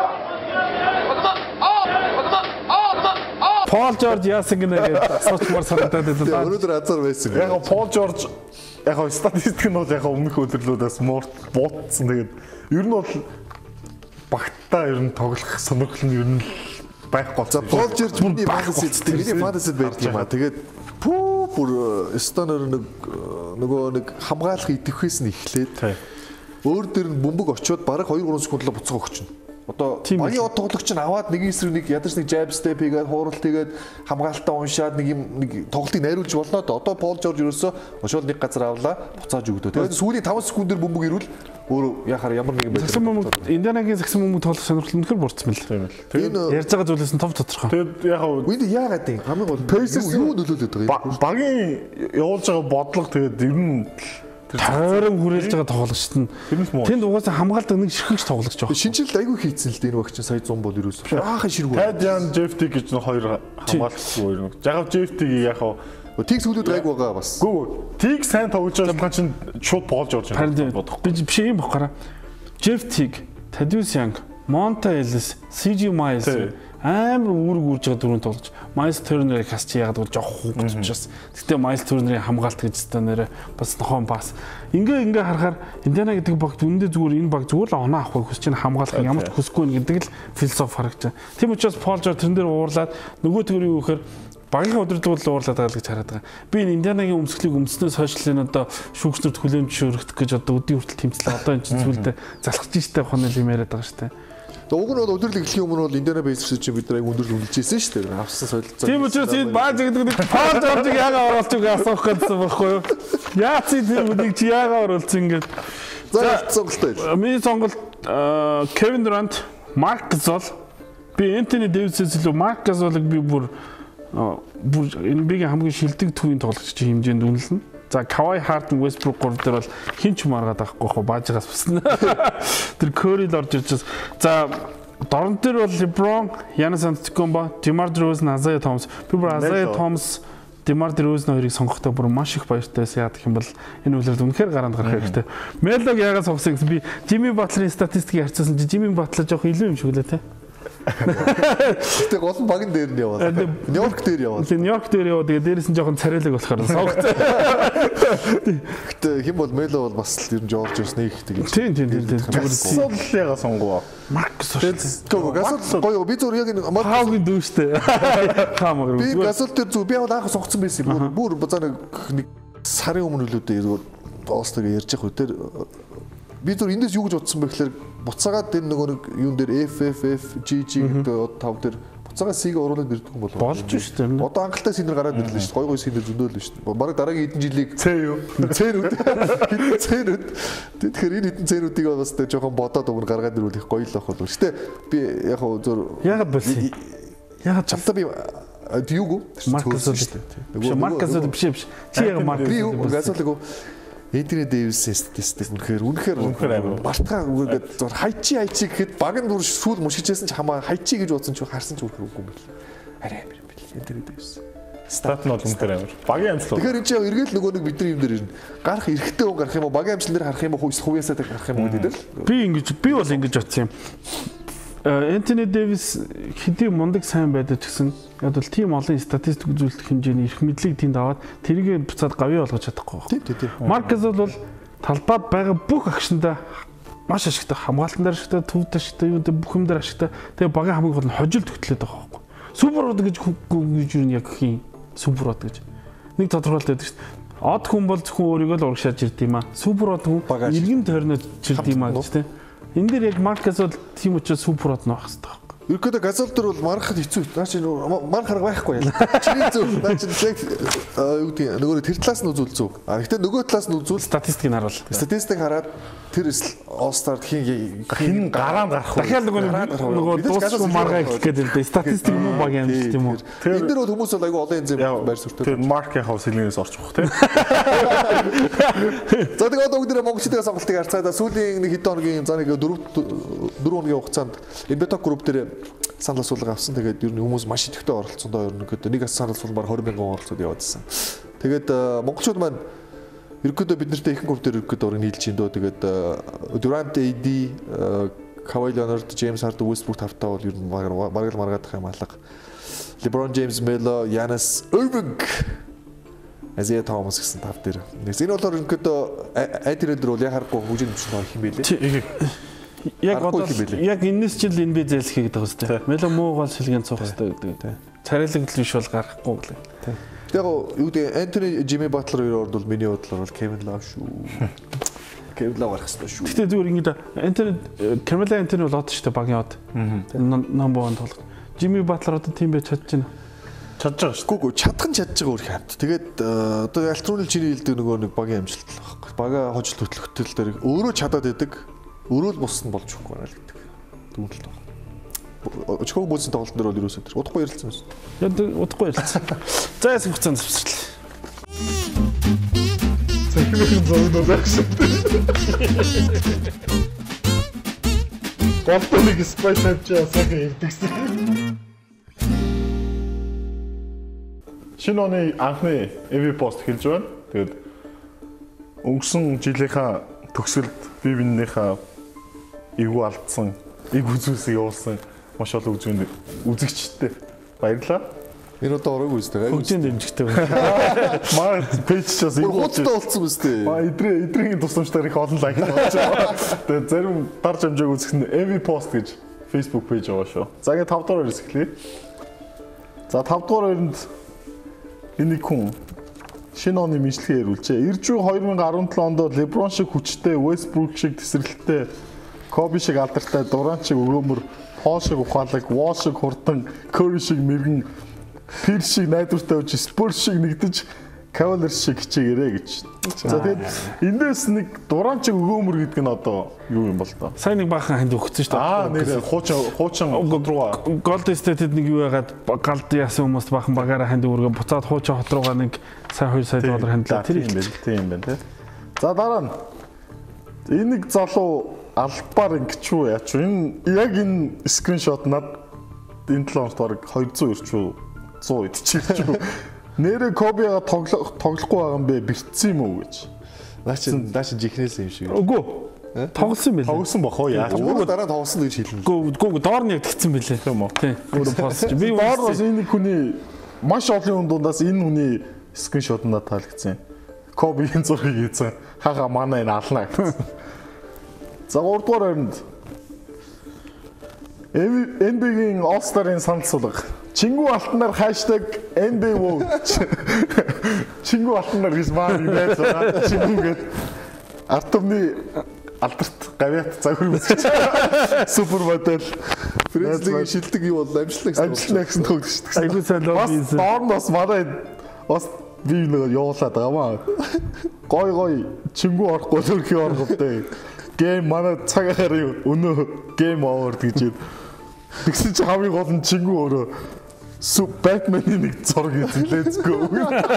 [SPEAKER 2] Paul George яасан гэнэ асуучмаар санагдаад байлаа.
[SPEAKER 3] Өнөөдөр азар байсан.
[SPEAKER 4] Яг Paul George яг статистик нь бол яг өмнөх өдрөлүүдээс муурт буутсан. Тэгээд ер нь бол багтаа ер нь тоглох сонирхол нь ер нь байхгүй.
[SPEAKER 3] За Paul George миний фэнтези эздэг. Миний фэнтезид байдаг юм аа. Тэгээд пүү бүр стонер нэг нөгөө нэг хамгаалах идэвхээс нь эхлээд өөр дээр нь бөмбөг очиод бараг two three секундлоо буцаага өгчнө. Одоо багийн од тоглогч нь аваад нэг эсрэг нэг ядарч нэг jab step хийгээд хууралт хийгээд хамгаалтаа уншаад нэг юм нэг тоглолтыг найруулж болно доо. Одоо Paul George ерөөсөө ошол нэг газар авлаа буцааж өгдөө. Тэгээд сүүлийн five секундээр бөмбөг ирвэл өөрөө яхаар ямар нэгэн байдаг.
[SPEAKER 2] Сагсан бөмбөг Индианагийн сагсан бөмбөг тоглох сонирхол үнэхээр бурцсан мэл. Тэгээд ярьж байгаа зүйлээс нь тов тодорхой.
[SPEAKER 4] Тэгээд яг
[SPEAKER 3] үнд яагаад юм хамгийн гол Pacers юу нөлөөлөд байгаа юм?
[SPEAKER 4] Багийн явуулж байгаа бодлого тэгээд ер нь
[SPEAKER 2] тойрон хүрээлж байгаа тоглогчд нь тэнд угаасаа хамгаалдаг нэг ширхэгч тоглогч байгаа.
[SPEAKER 3] Шинжилэлт айгүй хийцэн л дээ энэ багч сая one hundred бол ерөөсөө. Аахан ширгүү.
[SPEAKER 4] Тайдян Жефти гэж нэг хоёр хамгаалагч хоёр нэг. Жагав Жефтигийн яг хаа
[SPEAKER 3] Тиг сүлүүд айгүй байгаа бас.
[SPEAKER 4] Гүү. Тиг сайн тоглож байгаа чинь шууд болж орж
[SPEAKER 2] байна. Би биш юм бохороо. Жефтиг, Thaddeus Young, Monta Ellis, си джи Miles амар үүрэг үрж байгаа дөрөв тоглож. Miles Turner-ыг хасч яагаад бол жоох хүүхэд учраас. Гэтэ Miles Turner-ийн хамгаалт гэж та нэрэ бас нохон бас. Ингээ ингээ харахаар Индиана гэдэг багт үндэ зүгээр энэ баг зүгээр л оноо авахгүй хүсэж байгаа хамгаалах ямар ч хүсэхгүй нэ гэдэг л философи харагдаж байна. Тийм учраас Paul George тэрэн дээр уурлаад нөгөө төгрөгийг өгөхөр багийн удирдлагууд уурлаад байгаа л гэж хараад байгаа. Би энэ Индианагийн өмсгөлийг өмснөөс хойш л энэ одоо шүүгчнэрт хүлээмж шөргөх гэж одоо өдний хүртэл тэмцлээ. Одоо энэ чинь зүйлдээ залхаж штэ хонол юм яриад байгаа штэ.
[SPEAKER 3] Уг нь бол өдөрлөг эхлэхийн өмнө бол Индиана Pacers чинь бид нарыг өндөр үлжижсэн шүү дээ. Авсан солилцоо.
[SPEAKER 2] Тийм учраас энэ бааж гэдэг нэг Paul George-ыг яагаад оруулж байгаа асуух гэсэн байхгүй юу? Яац тэр үнийг чи яагаад оруулсан ингээд.
[SPEAKER 3] За сонголтоо.
[SPEAKER 2] Миний сонголт Kevin Durant, Marc Gasol. Би Anthony Davis-ээс илүү Marc Gasol-ыг би бүр бүр эн бигийн хамгийн шилдэг төвийн тоглогч хэмжээнд үнэлнэ. За Kawhi, Harden, Westbrook гурав дээр бол хинч маргаад байхгүй хаа баажгаас басна. Тэр Curry л орж ирж байгаа. За дорн дээр бол LeBron, Giannis Antetokounmpo, DeMar DeRozan, Isaiah Thomas. Би бүр Isaiah Thomas, DeMar DeRozan хоёрыг сонгохдоо бүр маш их баяртай байсан. Яадаг юм бол энэ үйлрэл үнэхээр гараанд гарах хэрэгтэй. Melo-г яагаад сонгосон гэсэн би Jimmy Butler-ийн статистикийг харьцуулсан чи Jimmy Butler жоох илүү юм шиг лээ те.
[SPEAKER 3] Тэг гол нь багийн дээр нь яваад. Нью-Йорк дээр яваад.
[SPEAKER 2] Нью-Йорк дээр яваад тэгээ дээрээс нь жоохон царайлаг болохоор сонгоцсон.
[SPEAKER 3] Гэтэ хэн бол Мело бол бас л ер нь Жорж Джонс нэг тэгэж.
[SPEAKER 2] Тийм тийм тийм.
[SPEAKER 4] Гасол яга сонгоо.
[SPEAKER 2] Маркс.
[SPEAKER 3] Тэгвэл Гасол гоё би зөв яг энэ
[SPEAKER 2] хаагийн дүүштэй. Хаамаг.
[SPEAKER 3] Би Гасол дээр зөв би бол анх сонгоцсон байсан юм. Бүр базаа нэг сарын өмнө үлүүдээ зүгээр Остог ярьж явах үедэр би зөв эндээс юу гэж бодсон бэ гэхээр буцаагаад энэ нөгөө нэг юун дээр эф эф эф жи жи гэдэг тав дээр буцаагаад сиг оруулаад ирдэг юм болов.
[SPEAKER 2] Болж шүү дээ.
[SPEAKER 3] Одоо анхалтай синер гараад ирлээ шүү дээ. Гой гой синер зөндөл шүү дээ. Бараг дараагийн хэдэн жилийг
[SPEAKER 4] цээ юу?
[SPEAKER 3] Цээрүүд. Хэдэн цээрүүд. Тэгэхээр энэ хэдэн цээрүүдийг бас тэ жоохон бодоод өгнө гаргаад ирвэл их гоё л ах болов. Гэтэ би яг зөөр
[SPEAKER 2] ягаад болсон? Ягаад
[SPEAKER 3] чамтаа би юуг
[SPEAKER 2] Маркс шүү дээ. Маркс биш биш. Чи яг Маркс.
[SPEAKER 3] Би юу Гасолыг Эдний Дэвис статистик үнэхээр үнэхээр үнэхээр мартгаа ингээд зур хайчи хайчи гэхэд баг нь дүр сүүл мушгижсэн ч хамаа хайчи гэж бодсон ч харсан ч үнэхээр үгүй юм бэл. Арай амир юм бэл. Эдний Дэвис.
[SPEAKER 4] Стат нь бол үнэхээр амир. Багийн амжилт.
[SPEAKER 3] Тэгэхээр энэ чинь эргээл нөгөө нэг бидний юм дээр ирнэ. Гарах эргэтэй хүн гарах юм уу? Багийн амжилт дээр харах юм уу? Хувьяасаа гарах юм уу гэдэг л.
[SPEAKER 2] Би ингэж би бол ингэж бодсон юм. Энтони Дэвис хэдий мундаг сайн байдаг гэсэн яг бол тийм олон статистик үзүүлэлт хэмжээний эрх мэдлийг тэнд аваад тэрийг буцаад гавьяа болгож чадахгүй байна.
[SPEAKER 3] Тийм тийм.
[SPEAKER 2] Маркс бол талбайд байгаа бүх агшиндаа маш ашигтай, хамгаалтан дээр ашигтай, төвд ашигтай, юу гэдэг бүх юм дээр ашигтай. Тэгээ багийн хамгийн гол нь хожил төгтлөөд байгаа байхгүй. Суперод гэж гэж юу яг хийн суперод гэж. Нэг тодорхойлт байдаг шүү дээ. Од хүн бол зөвхөн өөрийгөө л урагшааж ирд юм аа. Супер од хүн иргэн тойрнод чирд юм аа гэж тийм. Энд дээр яг Маркас бол тийм учраас супер од нөх хэвээр.
[SPEAKER 3] Ерөөдөө газал дээр бол мархад хэцүү. Наа чи марх харга байхгүй яа. Чиний зөв. Наа чи яг юу гэдэг нөгөө тэр талаас нь үзүүл зөв. А гэхдээ нөгөө талаас нь үзүүл
[SPEAKER 2] статистикийг харуул.
[SPEAKER 3] Статистик хараад тэр All-Star хин
[SPEAKER 4] хин гараанд гарах.
[SPEAKER 2] Дахиад нөгөө нөгөө дуусгүй маргаа гэх гэдэг л статистик муу баг юм шиг тийм үү.
[SPEAKER 3] Энэ дээр бол хүмүүс бол айгүй олон янзын байр суурьтай.
[SPEAKER 4] Тэр маркийн хав сэлгээс орчих واخ тийм.
[SPEAKER 3] За тэгээ одоо бүгдээ монголчуудын сонголтыг харцаад сүүлийн нэг хэд хоногийн за нэг дөрөв дөрөв хоногийн хугацаанд Inbetalk Group дээр санал асуулга авсан. Тэгээд ер нь хүмүүс маш идэвхтэй оролцсон доо ер нь гэдэг нэг санал асуулга баг двадцать мянган оролцоод яваадсан. Тэгээд монголчууд маань ерөөдөө бид нартай ихэнх групп дээр ерөөдөө орыг нийлж ин дөө. Тэгээд Durant, A D, Kawhi Leonard, James Harden, Westbrook тавтаа бол ер нь маргал маргаадах юм алга. LeBron James, Melo, Giannis, Irving, Isaiah Thomas гэсэн тав дээр. Энэ болохоор ерөөдөө айдэр дээр бол яхахгүй хөгжин өмчлөө их юм байлээ.
[SPEAKER 2] Яг одоо яг энэс жил эн би зээлсхий гэдэг хэвчтэй. Мело муу гол шилгэн цуух хэвчтэй гэдэг. Царайлагдл биш бол гарахгүй гэлээ.
[SPEAKER 3] Тэгээ юу гэдэг Антони Jimmy Butler хоёроор бол миний бодлоор бол Kevin Love шүү. Kevin Love гарах хэрэгтэй шүү.
[SPEAKER 2] Гэтэ зүгээр ингэдэ Антони Carmelo Anthony бол од шүү дээ багийн од. Number one тоглох. Jimmy Butler одоо тийм байж чадж байна.
[SPEAKER 4] Чадж байгаа шүү.
[SPEAKER 3] Гүг чадхан чадж байгаа өөр хамт. Тэгээд одоо альтернатив чиний хэлдэг нөгөө нэг багийн амжилт л байхгүй. Бага хожил хөтлөхтөл дээр өөрөө чадаад идэг. Өөрөө л бус нь болж өгөхгүй байна л гэдэг. Дүнэлт байна. Очгоо буусын тоглолтын дээр бол ерөөсөө тэр удахгүй ярилцсан юм.
[SPEAKER 2] Яг удахгүй ярилцсан. За яс хугацаанд завсарлаа.
[SPEAKER 4] Цэхмийн зовноо байсан. Голтоныг спайс авчаа сахи ирдэгсэн. Шинэ оны анхны эм ви пост хэлж байна. Тэгээд өнгөрсөн жилийнхаа төгсгөлд би биенийхээ эвгүй алдсан, эв үзүүлсийг явуулсан маш олон үзүүн үзэгчтэй баярлалаа.
[SPEAKER 3] Энэ удаа ороогүй үстэй.
[SPEAKER 2] Хөгжин дэмжигтэй байна.
[SPEAKER 4] Маа пэйжчээс
[SPEAKER 3] эвгүй хуттай болцсон үстэй.
[SPEAKER 4] Маа эдрээ эдрийн тусламжтайгаар их олон лайк болж байгаа. Тэгээд зарим дарж хэмжээг үзэх нь эм ви пост гэж Facebook пэйж байгаа шүү. За ингээд тавд дугаар хэсгэлээ. За тавд дугаар хоёрт энийг хүн шинэ оны мэдлэгээ ярилцээ. Ирж буй две тысячи десятый онд LeBron шиг хүчтэй, Westbrook шиг тесрэлттэй, Kobe шиг алдартай, Durant шиг өгөөмөр, Paul шиг ухаалаг, Wall шиг хурдан, Curry шиг мэргэн, Pierce шиг найдвартай үж, Spurs шиг нэгдэж, Cavaliers шиг хичээгээрэй гэж. За тэгээд эндээс нэг Durant шиг өгөөмөр гэдэг нь одоо юу юм бол тоо?
[SPEAKER 2] Сайн нэг баахан ханд өгсөн шүү дээ.
[SPEAKER 4] Аа нэр хуучин хуучин руугаа
[SPEAKER 2] Golden State-д нэг юу яагаад галд яасан хүмүүс баахан багаараа ханд өргөө буцаад хуучин хот руугаа нэг сая two сая доллар хандлаа. Тэр
[SPEAKER 4] юм байна. Тийм юм байна тий. За дараа нь энэ нэг залуу албаар ингэчүү яач вэ? Энэ яг энэ скриншот над энэ талаас бараг two hundred ирчүү one hundred идчихвэ. Нэрээ Кобига тоглох тоглохгүй байгаа юм бэ? Бэртсэн юм уу гэж.
[SPEAKER 3] Наач наач жихнээс юм шиг.
[SPEAKER 2] Үгүй. Тоглосон байлээ.
[SPEAKER 4] Тоглосон бах уу яа.
[SPEAKER 3] Өөрөө дараа тоглосон гэж хэлнэ.
[SPEAKER 2] Үгүй үгүй доор нь яг тэгсэн байлээ.
[SPEAKER 4] Тийм үү.
[SPEAKER 2] Тийм. Өөрөө пост. Би
[SPEAKER 4] доор бас энэ хүний маш олон хүн дундаас энэ хүний скриншот надад таалагдсан. Кобигийн зургийг хийсэн. Хага манай энэ ална гэсэн. За гурав дугаар хоринд эн би гийн All-Star-ын санал суулга. Чингүү алтнаар хаштаг эн би vote. Чингүү алтнаар гэж маа юм байсан. Чингүүгээд Артемны алдарт гавьяат загвар үзчих. Супер модель.
[SPEAKER 3] Фрэнсийн шилдэг юу бол амжилттай гэсэн.
[SPEAKER 4] Амжилттай гэсэн төгс шүү дээ.
[SPEAKER 2] Айгуу сайн лоо
[SPEAKER 4] бийсэн. Доорноос манай бас би нэг явуулаад байгаа маа. Гой гой чингүү орохгүй төрхий орготой. Гейм манай цагаараа өнөө гейм овер гэж. Тэгсэн чи хамгийн гол нь чингүү өөрөө Суп Batman-ийн нэг зураг үзээ. Let's go.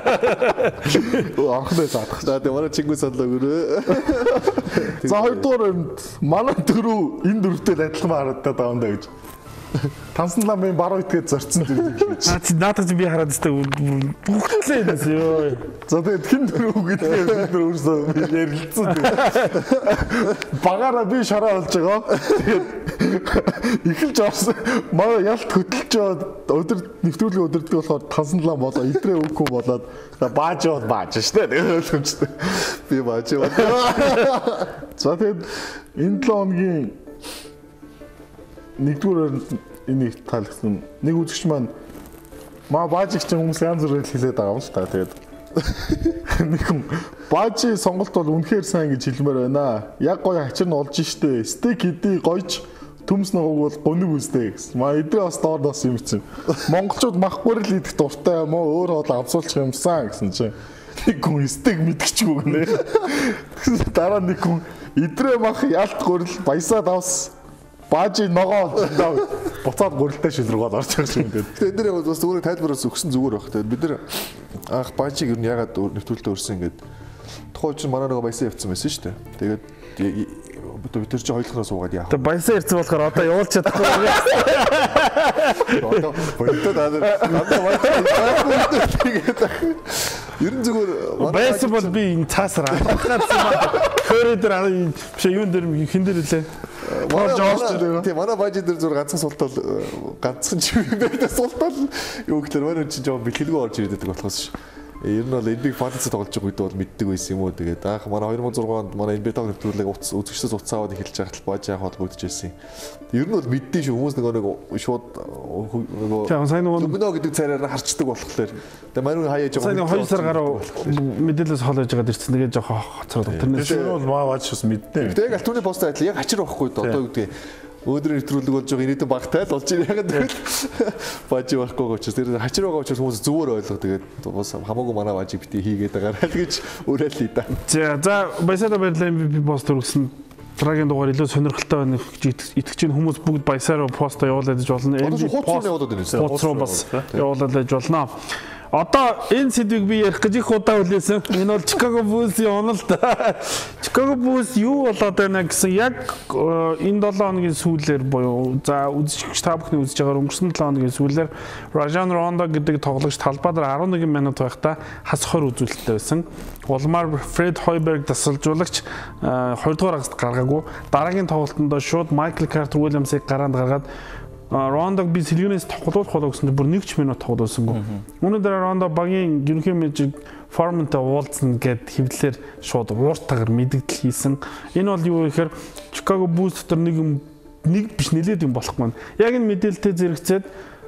[SPEAKER 4] Ахнаа заадах.
[SPEAKER 3] За тэгээ манай чингүү саналаа өрөө.
[SPEAKER 4] За хоёрдугаар манай дөрөв энэ дөрөвтэй адилхан харагдаад байгаа юм да гэж. Тансан ламын баруун итгээд зорцсон дөрөв гэж.
[SPEAKER 2] Аа чи наадах би хараад өстэй бүгдлээ энэс ёо.
[SPEAKER 4] За тэгээд хин дөрөв гэдгээ бид нар өөрсдөө ярилцсан. Багаараа би шараа болж байгаа. Тэгээд эхэлж орсон. Манай ялт хөдөлж жоод өдөр нэвтрүүлэг өдөрдөг болохоор тансан лам болоо идрээ өгөхгүй болоод бааж яваад бааж штэ. Тэгээд ойлгомжтой.
[SPEAKER 3] Би бааж яваад.
[SPEAKER 4] За тэгээд энэ долоо хоногийн нэгдүгээр энийг таалагдсан. Нэг үзэгч маань маа баажиг чинь хүмүүс янз бүрээр хэлээд байгаа юм л та. Тэгээд Нэг хүн Бажи сонголт бол үнэхээр сайн гэж хэлмээр байна. Яг гоё хачир нь олж штэ. Стек хэдий гойж төмс ногоог бол гониг үстэй гэсэн. Маа эдрээ бас доор дос юм чинь. Монголчууд махгүй л идэх дуртай юм уу? Өөр хоол авсуулчих юмсан гэсэн чинь. Нэг хүн стек мэдчихгүй гэнэ. Тэгсэн дараа нэг хүн эдрээ мах ялт гурил баясаа давс. Бажи ногоо буцаад гурилтай шилрүүгээр орж байгаа юм гээд.
[SPEAKER 3] Тэгээд энэ дээр бас зүгээр тайлбараас өгсөн зүгээр байх. Тэгээд бид нар анх Бажиг ер нь ягаад нэвтрүүлэлтээ өрсөн ингээд тухайн чинь манай нөгөө баясаа явцсан байсан шүү дээ. Тэгээд бид тэр чинь хоёулахнаа суугаад яах.
[SPEAKER 2] Тэгээд баясаа ирсэн болохоор одоо явуулж чадахгүй.
[SPEAKER 3] Одоо баятаа даа. Одоо баятаа тэгээд ер нь зүгээр
[SPEAKER 2] баясаа бол би энэ цаасаар анхаарсан ба. Хөрөө дээр биш юун дээр хин дээр лээ.
[SPEAKER 3] Манай тийм манай Бажи дээр зүгээр ганцхан суултал ганцхан чив байдаг суултал юу гэхээр манай чинь жоо бэлгэлгүй орж ирээд байдаг болохоос ш. Ер нь бол эн би фантази тоглож байгаа үед бол мэддэг байсан юм уу тэгээд аах манай two thousand six онд манай эн би таг нэвтрүүлэг утас үзэгчдээс утас аваад эхэлж байхад Бажи яах холбогдож байсан. Ер нь бол мэддэг шүү хүмүүс нөгөө нэг шууд нөгөө Лүмнө гэдэг царайгаар харцдаг болохоор тэгээд манай хаяа жоо
[SPEAKER 2] сайн two сар гаруй мэдээлэлс хол байж байгаа дэрсэн тэгээд жоо хоцроод
[SPEAKER 4] тэрнээс бол маа Бажи шус мэднэ.
[SPEAKER 3] Тэгээд алтууны пост айтлаа яг хачир байхгүй одоо юу гэдэг өдрийн нэвтрүүлэг болж байгаа ирээдүйн багтай л болж байгаа тэгээд Бажи байхгүй учраас тэр хачир байгаа учраас хүмүүс зүгээр ойлгоо тэгээд бас хамаагүй манай Бажи бити хийгээд байгаа гэж өрөөлээ да.
[SPEAKER 2] За за баясаа баярлалаа эм ви пи пост өргөсөн Трагийн дугаар илүү сонирхолтой байна гэж итгэж чинь хүмүүс бүгд баясаараа постоо явуулаад иж болно.
[SPEAKER 3] эм ви пост явуулаад байна.
[SPEAKER 2] Пост руу бас явуулаад иж болно. Одоо энэ сэдвийг би ярих гэж их удаа хүлээсэн. Энэ бол Chicago Bulls-ийн онолт. Chicago Bulls юу болоод байна гэсэн яг энэ seven хоногийн сүүлээр буюу за үзэгч та бүхний үзэж байгаа өнгөрсөн seven хоногийн сүүлээр Rajon Rondo гэдэг тоглогч талбай дээр eleven минут байхдаа хас twenty үзүүлэлттэй байсан. Улмаар Fred Hoiberg дасалжуулагч two дугаар агаст гаргаагүй. Дараагийн тоглолтонд шууд Michael Carter Williams-ыг гараанд гаргаад Рондог би сэлгэнээс тоглуулах болоо гэсэн чинь бүр one минут тоглуулсангүй. Үүний дараа Рондо багийн ерөнхий менежер Форментэй уулзна гэд хэвлэлээр шууд ууртагаар мэдгдэл хийсэн. Энэ бол юу гэхээр Chicago Bulls дотор нэг нэг биш нэлээд юм болох маань. Яг энэ мэдээлэлтэй зэрэгцээд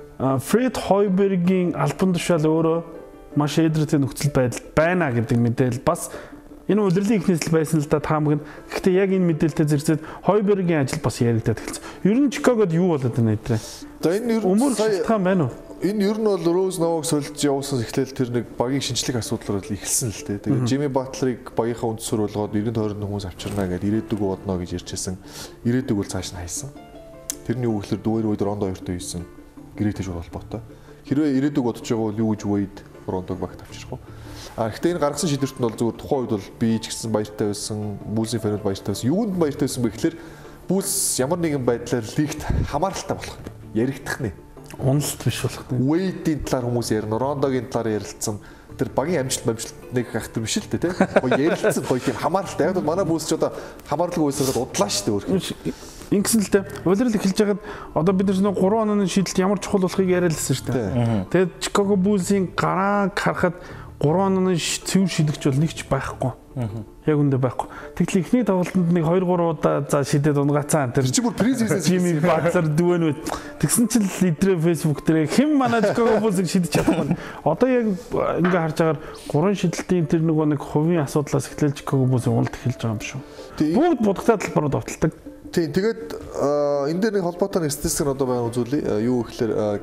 [SPEAKER 2] Fred Hoiberg-ийн албан тушаал өөрөө маш эдрэтэй нөхцөл байдал байна гэдэг мэдээлэл бас энэ удирлын ихнээс л байсан л да таамаг нь. Гэхдээ яг энэ мэдээлэлтэй зэрэгцээд Hoiberg-ийн ажил бас яригдаад эхэлсэн. Ер нь Чикагод юу болоод байна эдрээ?
[SPEAKER 3] За энэ ер нь
[SPEAKER 2] өмөр шалтгаан байна уу?
[SPEAKER 3] Энэ ер нь бол Rose Novak сольж явуулсан эхлээл тэр нэг багийн шинжлэх асуудлаар л эхэлсэн л дээ. Тэгээд Jimmy Butler-ыг багийнхаа үндсээр болгоод ninety тойрны хүмүүс авчирнаа гэдээ ирээдүг бодно гэж ярьжсэн. Ирээдүг бол цааш нь хайсан. Тэрний үг гэхэлэр дүүэр үед Rondo хоёртой хийсэн гэрээтэй жур холбоотой. Хэрвээ ирээдүг бодож байгаа бол юу гэж Wade Rondo-г багт авчрах вэ? А гэхдээ энэ гаргасан шийдвэрт нь бол зүгээр тухайн үед бол би ч гэсэн баяртай байсан, Bulls-ийн фанууд баяртай байсан. Юунд баяртай байсан бэ гэхээр Bulls ямар нэгэн байдлаар лигт хамааралтай болох. Яригдах нэ.
[SPEAKER 2] Уналт биш болох нэ.
[SPEAKER 3] Wade-ийн талаар хүмүүс ярина, Rondo-гийн талаар ярилцсан. Тэр багийн амжилт амжилт нэг гахтар биш л дээ, тийм. Гоё ярилцсан, гоё тийм хамааралтай. Яг бол манай Bulls ч одоо хамааралгүй байсараад удлаа шүү дээ өөрөө.
[SPEAKER 2] Ингэсэн л дээ. Улирал эхэлж байгаад одоо бид нар three онооны шийдэлт ямар чухал болохыг яриалсан шүү дээ. Тэгээд Chicago Bulls-ийн гарааг харахад three онооны цэвэр шийдэгч бол нэгч байхгүй. Яг үндэ байхгүй. Тэгтэл эхний тоглолтод нэг two three удаа за шидэд унгацсан. Тэр
[SPEAKER 3] чи бүр призис
[SPEAKER 2] Jimmy Butler дүүнүүд. Тэгсэн чинь л идрээ Facebook дээр хэн манай Chicago Bulls-ыг шидэж чадахгүй. Одоо яг ингээ харж байгаагаар гурван шидэлтийн тэр нөгөө нэг хувийн асуудлаас эхлээл Chicago Bulls-ийн уналт эхэлж байгаа юм шүү. Бүгд будагтай талбарууд авталдаг.
[SPEAKER 3] Тийм тэгээд энэ дээр нэг холбоотой нэг статистик нь одоо байгаа үзүүлээ. Юу гэхээр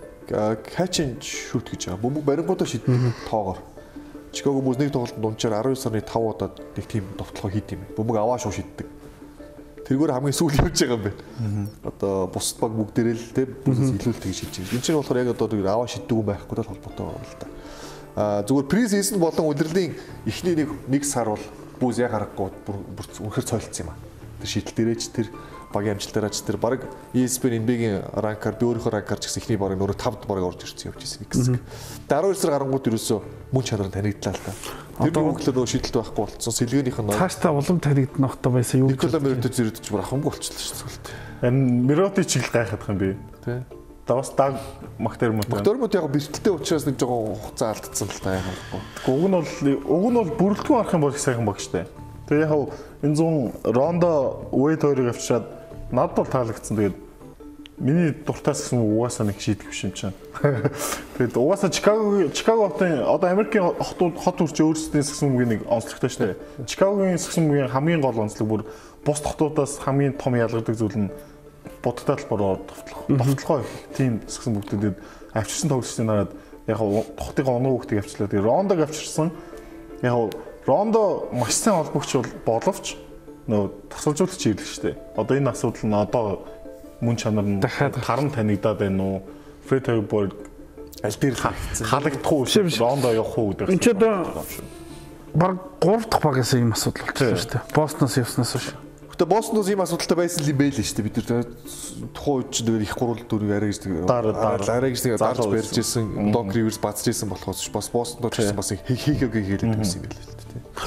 [SPEAKER 3] catch and shoot гэж байгаа. Бөмбөг барингуудаа шидэх тоогоор. Chicago Bulls нэг тоглолтод дунджаар nineteen сарны five удаа нэг тийм довтлогоо хийд юм. Бөмбөг аваа шуу шиддэг. Тэргээр хамгийн сүүл явж байгаа юм байна. Одоо бус баг бүгдээрээ л те Bulls илүүлэлт гэж хийж байгаа. Энэ чинь болохоор яг одоо тэр аваа шиддэг юм байхгүй л холбоотой байна л да. Аа зүгээр pre-season болон удирдлийн эхний нэг нэг сар бол Bulls яг харахгүй бүр үнэхэр цойлцсон юм аа. Тэр шийдэл дээрээч тэр багийн амжилтаараач тэр баг E S P N N B A-гийн ранкаар би өөрийнхөө ранкаар ч гэсэн ихний баг нөрө five баг орж ирсэн явж ирсэн гэсэн. twelve сар гарангууд ерөөсөө мөн чанар танигдлаа л та. Тэр бүгд л нөө шийдэлт байхгүй болцсон. Сэлгээнийх нь
[SPEAKER 2] цаашдаа улам танигднах та байсан юу?
[SPEAKER 3] Никола Меротич зэрэгдэж бүр ахамгүй болчихлоо шүү дээ.
[SPEAKER 4] Энэ Меротич их л гайхах юм би. Тэ. Давас даг Мактермот.
[SPEAKER 3] Мактермот яг бэртэлтэй учраас нэг жоохон хугацаа алдсан л та яах вэ?
[SPEAKER 4] Уг нь бол уг нь бол бүрэлдэхүүн арах юм бол их сайхан баг штэ. Тэгээ яг энэ зүүн Рондо Wade хоёрыг авчираад надад бол таалагдсан. Тэгээд миний дуртаас гэсэн угаасаа нэг шийдэх биш юм чинь. Тэгээд угаасаа Чикаго Чикаго хотын одоо Америкийн хотууд хот төрч өөрсдийн сагсан бүмгийн нэг онцлогтой шүү дээ. Чикагогийн сагсан бүмгийн хамгийн гол онцлог бүр бус хотуудаас хамгийн том ялгардаг зүйл нь будагтай талбараар товтлох. Товтлохоо их тийм сагсан бүмгүүдэд авчирсан тоглолтын дараад яг хотын оноо хүүхдийг авчлаа. Тэгээд Рондог авчирсан. Яг Рондо маш сайн холбогч боловч нөө тасалжуулагч ирлээ шүү дээ. Одоо энэ асуудал нь одоо мөн чанар нь харан танигдаад байна уу? Фред Хойберг аль дээр халагдах уу? Рондо явах уу гэдэг.
[SPEAKER 2] Энд ч одоо баг гурав дахь багаас ийм асуудал болчихсон шүү дээ. Бостноос явснаас хойш.
[SPEAKER 3] Гэтэ Бостноос ийм асуудалтай байсан юм байл л шүү дээ. Бид нар тухайн үед ч их гурал дөрөв арай гэж арай гэж дарж барьж ирсэн, Док Риверс бацж ирсэн болохоос бас Бостонод ч бас хийхийг хэлээд байсан юм байл л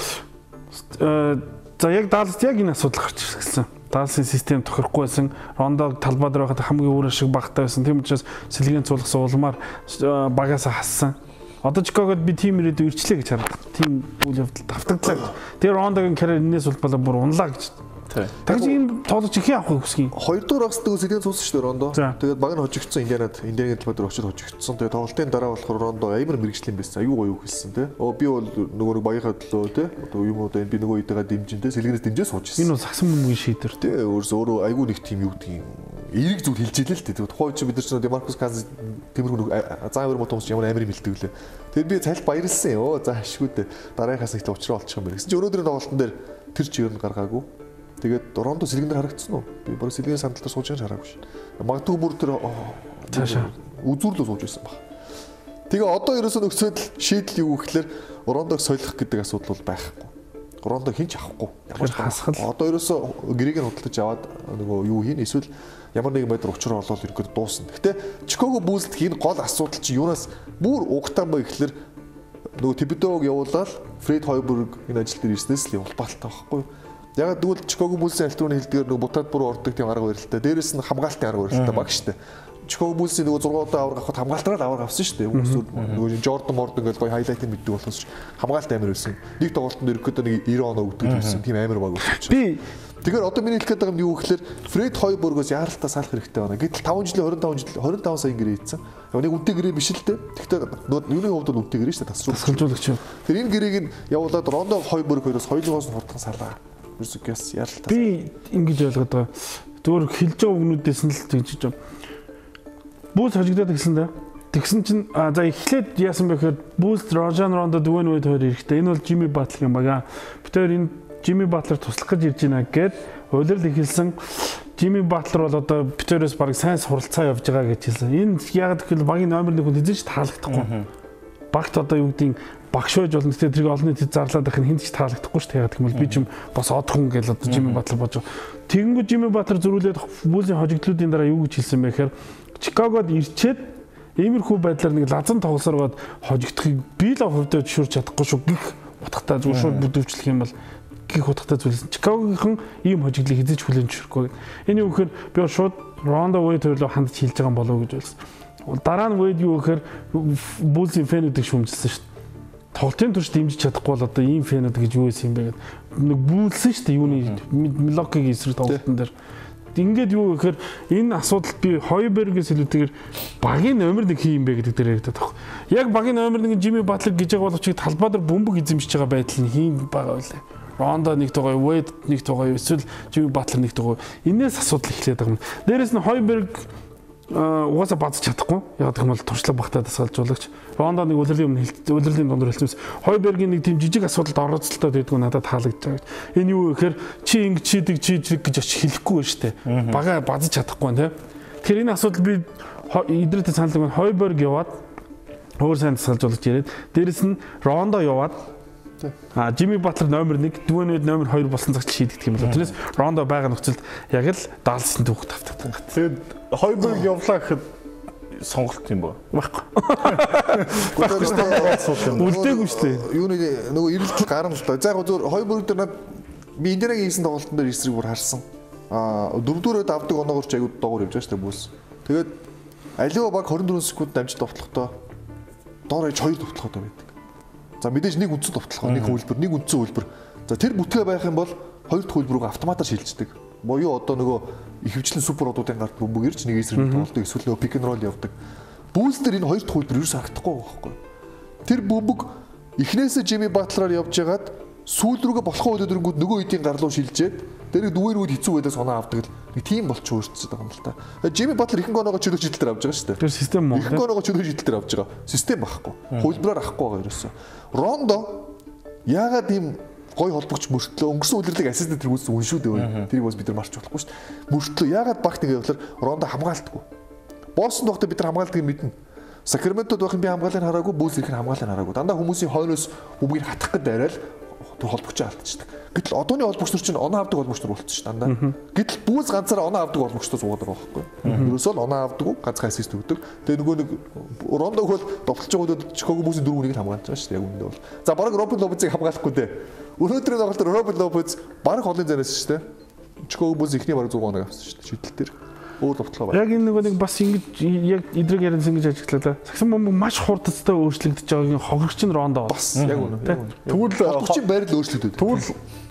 [SPEAKER 3] дээ.
[SPEAKER 2] За яг Далласт яг энэ асуудал гарч ирсэн. Далласын систем тохирохгүй байсан. Рондог талбай дээр байхад хамгийн өөр ашиг багтаа байсан. Тийм учраас сэлгийн цулгас улмаар багаас хассан. Одоо Чикагод би тим ирээд үрчлээ гэж хардаг. Тим үйл явдал давтагдлаа. Тэр Рондогийн карьер энэс улбалаа бүр унлаа гэж. Тэгж энэ тоглож их явах хүсгий.
[SPEAKER 3] Хоёрдугаар багс дэх сэлгийн цулсан шүү дээ Рондо. Тэгээд баг нь хожигдсон Индианад. Индианад талбай дээр очиж хожигдсон. Тэгээд тоглолтын дараа болохоор Рондо амар мэрэгчлэн байсан. Аюу гоё хэлсэн тий. Оо би бол нөгөө нэг багийнхаа төлөө тий. Одоо юм уу би нөгөө үетэйгээ дэмжин тий. Сэлгэнээс дэмжээ суужсэн.
[SPEAKER 2] Энэ бол сагсан бөмбөгийн шийдвэр
[SPEAKER 3] тий. Өөрөөс өөрөө аюу нэг тим юу гэдгийг эерэг зүйл хэлж илээ л дээ. Тэгээд тухайн үед бид нар ч Демаркус Казс Тэмэрхүү заа өөр мотомс ямар амар юм хэлдэг лээ. Тэгээд би цаль баярлсан. Оо за ашгүй дээ. Дараагаас их уучраа болчих юм байна гэсэн чи өнөөдрийн тоглолтын дээр тэр ч ер нь гаргаагүй. Тэгээд Рондо сэлгэн дээр харагдсан уу? Би баг сэлгийн сандалтаар сууж байгаа хараагүй шин. Магадгүй бүр тэр
[SPEAKER 2] цаашаа
[SPEAKER 3] үзүүрлөө сууж байсан баг. Тэгээ одоо ерөөсөө нөхцөл шийдэл юу гэхээр Рондог солих гэдэг асуудал бол байхгүй. Рондо хинч авахгүй.
[SPEAKER 2] Ямар хасгал.
[SPEAKER 3] Одоо ерөөсөө гэрийг нь худалдаж аваад нөгөө юу хийн эсвэл ямар нэгэн байдлаар учраа олоод ирэхэд дуусна. Гэтэ Чикаго Буллс энэ гол асуудал чи юунаас бүр угтаан бай гэхээр нөгөө Тибидог явуулаад Фред Хойберг энэ ажил дээр ирснээс л улбаалтай байхгүй юу? Яг тэгвэл Чикаго Буллсийн альтурны хэлдгээр нөгөө бутаад буруу ордог тийм арга барилтай. Дээрээс нь хамгаалтын арга барилтай баг штэ. Чикаго Буллсийн нөгөө зургууд авраг авахд хамгаалтаараа л авраг авсан штэ. Нөгөө Jordan Morton гэж гоё хайлайтыг мэддэг болохоос хамгаалт амар байсан. Нэг тоглолтод ирэхэд нэг девяносто оноо өгдөг байсан. Тийм амар баг өгсөн. Би тэгэхээр одоо миний хэлэх гээд байгаа юм юу гэхээр Фред Хойбергоос яаралтаа салах хэрэгтэй байна. Гэтэл таван жилийн тwenty-five жил twenty-five сая гэрээ ийдсэн. Яг нэг үнэтэй гэрээ биш л дээ. Гэхдээ нөгөө юуны хувьд бол үнэтэй гэрээ штэ тасруулагч. Тэр энэ гэрээг нь явуулаад Рондо Хойберг хоёроос хоёулоос нь хурдхан салаа. Юусгээс яралтай.
[SPEAKER 2] Би ингэж ойлгоод байгаа. Зүгээр хэлж байгаа үгнүүдээс нь л тэгж байгаа. Бүүс хожигдоод гисэн да. Тэгсэн чинь за эхлээд яасан бэ гэхээр Бүүс Рожан Рондо дүүн үед хоёр ирэхтэй. Энэ бол Жимми Батлер юм бага. Битээр энэ Жимми Батлер туслах гэж ирж байна гэд уйлал ихэлсэн. Жимми Батлер бол одоо битээрээс баг сайн суралцаа явж байгаа гэж хэлсэн. Энэ яг гэвэл багийн номер нэг хүн эзэж таалагдахгүй. Багт одоо юу гэдгийг багшойж болно. Тэгээд тэрийг олон нийтэд зарлаад байх нь хинт ч таалагдахгүй шүү дээ. Тэгмэл би ч юм бас од хүн гэж одоо Жимми Батлер бодож байгаа. Тэгэнгүүт Жимми Батлер зөрүүлээд Буллсийн хожигдлуудын дараа юу гэж хэлсэн бэ гэхээр Чикагод ирчээд иймэрхүү байдлаар нэг лазан тоглосоор гоод хожигдохыг би л хувьдаа зөвшөөрч чадахгүй шүү гих утгатай зүгээр шууд бүдүүвчлэх юм бол гих утгатай зүйлсэн. Чикагогийн ийм хожигдлыг хэзээ ч хүлээн зөвшөөрөхгүй. Энэ юу гэхээр би шууд Рондо Вейд хоёрлоо хандж хэлж байгаа юм болов уу гэж болсон. Дараа нь Вейд юу гэхээр Буллсийн фэнүүдийг шүүмжилсэн шүү дээ. Тоглолтын турш дэмжиж чадахгүй бол одоо ийм фэнүүд гэж юу байсан юм бэ гэдэг. Нэг бүүлсэн шүү дээ юуны Милокигийн эсрэг тоглолтын дээр. Ингээд юу гэхээр энэ асуудал би Хойбергээс илүүтэйгээр багийн номер нэг хий юм бэ гэдэг дээр яриад байгаа. Яг багийн номер нэг Жимми Батлер гэж байгаа боловч талбай дээр бөмбөг эзэмшиж байгаа байдал нь хий байгаа байлаа. Рондо нэг тугай, Вейд нэг тугай, эсвэл Жимми Батлер нэг тугай. Инээс асуудал эхлээд байгаа юм. Дээрээс нь Хойберг угаасаа базж чадахгүй. Яг гэх юм бол туршлага багтаа дасгалжуулагч. Рондо нэг үлрэлийн өмнө үлрэлийн дундор хэлсэн. Хойбергийн нэг тийм жижиг асуудалд оролцолтой байдгүй надад таалагдж байгаа. Энэ юу гэхээр чи ингэ чидэг чижиг гэж очиж хэлэхгүй байна шүү дээ. Бага базж чадахгүй тийм. Тэгэхээр энэ асуудал би идрэтэй санал өгөн Хойберг яваад өөр сайн дасгалжуулагч яриад дээрэс нь Рондо яваад А Жимми Батлер номер one, дүүнээд номер two болсон цагт шийдэгдэх юм байна. Тэрнээс Рондо байгаа нөхцөлд яг л Далласын түүх тавтагдсан.
[SPEAKER 4] Тэгээд Хойберг явлаа гэхэд сонголт юм байна.
[SPEAKER 2] Баггүй.
[SPEAKER 3] Үлдээгүй шүү дээ. Юу нэг нөгөө ирэлт гарна л да. За яг зөв Хойберг дээр над би Индианагийн хийсэн тоглолтын дээр эсрэг бүр харсан. Аа дөрөвдүрээд авдаг оноогоор ч аягүй доогоор явж байгаа шүү дээ бүс. Тэгээд аливаа баг twenty-four секунд дамжиж товтлохдоо доор аж хоёр товтлоход байдаг. За мэдээж нэг үндсэн товтлох, нэг хөлбөр, нэг үндсэн хөлбөр. За тэр бүтгээ байх юм бол хоёр дахь хөлбөрөөр автоматар шилждэг. Боёо одоо нөгөө ихэвчлэн супер одуудын гарт бөмбөгөрч нэг эсрэг тоглолтыг эсвэл нөгөө пик н рол явдаг. Бүүстер энэ хоёр дахь үйлдвэр ерөөс харагдахгүй байхгүй. Тэр бөмбөг эхнээсээ Жими Батлераар явж байгаад сүүл рүүгээ болохоо өдөрөнгүүд нөгөө хэдийн гар руу шилжээд тэр нэг дүүэр үед хэцүү байдаас оноо авдаг л нэг тийм болчих өөрчлөж байгаа юм л та. Жими Батлер ихэнх оноогоо чөлөө шидэлтээр авч байгаа шүү дээ.
[SPEAKER 2] Тэр систем мөн.
[SPEAKER 3] Ихэнх оноогоо чөлөө шидэлтээр авч байгаа. Систем байхгүй. Хөлбраар авахгүй байгаа ерөөсөө. Рондо яагаад ийм гой холбогч мөртлөө өнгөрсөн үлрэлийг ассистент тэргүүлсэн үн шүү дээ. Тэрийг бас бид нар марч болохгүй шүү дээ. Мөртлөө яагаад багт нэг явлаар Рондо хамгаалтгүй. Босton доохтой бид нар хамгаалтыг мэднэ. Сакраментод байх юм би хамгаалыг хараагүй, Булс ирэх нь хамгаалыг хараагүй. Дандаа хүмүүсийн хойноос бөмбөгийг хатах гэдэг арай л тэр холбогчоо алдчихдаг. Гэтэл одооны холбогч нар чинь оноо авдаг холбогч нар болчихсон шүү дандаа. Гэтэл Булс ганцаараа оноо авдаг холбогчтой суугаад байгаа байхгүй. Ерөөсөө л оноо авдаг, ганцхан ассист өгдөг. Тэгээ нөгөө нэг Рондог бол довтлож байгуудад Чикаго Булс-ийн дөрөв үнийг хамгаалж байгаа шүү дээ яг үүндээ бол. За бараг Робин Лопезыг хамгаалахгүй дээ. Өнөөдрийн тоглолтоор Робин Лопез бараг холын зайнаас шүү дээ. Чикаго Булс ихний бараг зуун оноо авсан шүү дээ. Шидэл дээр. Өөр довтлоо байна.
[SPEAKER 2] Яг энэ нөгөө нэг бас ингэж яг эдрэг яриад ингэж ажиглалаа. Саксан бомб маш хурдцтай өөрчлөгдөж байгааг хохирогч нь Рондо
[SPEAKER 3] бас яг үнэ.
[SPEAKER 4] Тэгвэл
[SPEAKER 3] холбогчийн байрал өөрчлөгдөв.
[SPEAKER 4] Тэгвэл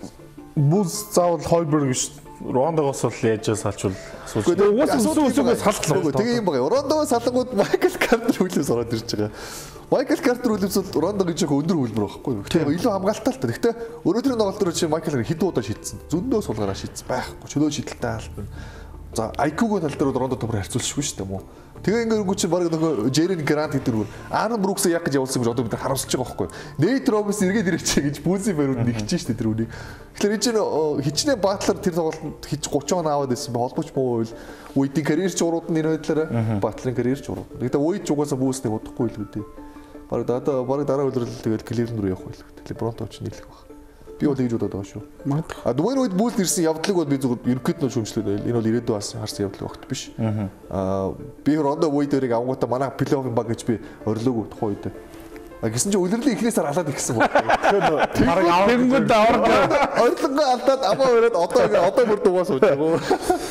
[SPEAKER 4] Булс заавал Хойберг биш Рондогоос бол яаж салчвал
[SPEAKER 2] асууж. Уус үсүүгээс салтлаа.
[SPEAKER 3] Тэгээ юм байна. Рондогоос салангууд Майкл Картер хүлээс ороод ирж байгаа. Майкл Картер хүлээс бол Рондо гэж их өндөр хөлбөр байхгүй юу? Тэгээ илүү хамгаалалттай л та. Гэхдээ өнөөдрийн тоглолтоор чи Майкл хэд удаа шийдсэн. Зөндөө суулгаараа шийдсэн байхгүй. Чөлөө шийдэлтэй албан. За ай кью-гийн тал дээр Рондо томор харьцуулшгүй шүү дээ мó. Тэгээ ингээргүй чи баг нөгөө Жерен Грант гэдэг рүү Аарон Брукс яг гэж явуулсан гэж одоо бид нар харамсаж байгаа байхгүй. Нейт Робинс эргээд ирээч гэж Булсийн байрууд нэгж шүү дээ тэр үнийг. Тэгэхээр энэ чинь хичнээн Батлер тэр тоглолтод хич гурван он аваад байсан би холбогч муу байвал Уидийн карьер ч урууд нь энэ байдлаараа Батлерын карьер ч урууд. Гэхдээ Уид ч угаасаа Булсныг удахгүй л үү дээ. Баг одоо баг дараа үйлрэл тэгэл Кливленд руу явах байлгүй. Тэгээ Бронто ч нийлэх баг. Би бол тэгж бодоод байгаа шүү. А дөрөв үед Булс ирсэн явдлыг бол би зүгээр ерөнхийд нь шүүмжлээд байл. Энэ бол ирээдүйн бас харсан явдлаг багт биш. Аа би Рондо Уид дээрийг авангуудаа манай плей-оффын баг гэж би орилоогүй тухайн үед. А гэсэн чинь үлрэлийн эхнээсээр алаад ирсэн баг. Тэгэхээр
[SPEAKER 2] тэгэнгүүт аваад
[SPEAKER 3] орлогоо алдаад амаа өрөөд одоо ингээ одоо бүр дугаас сууж байгаа.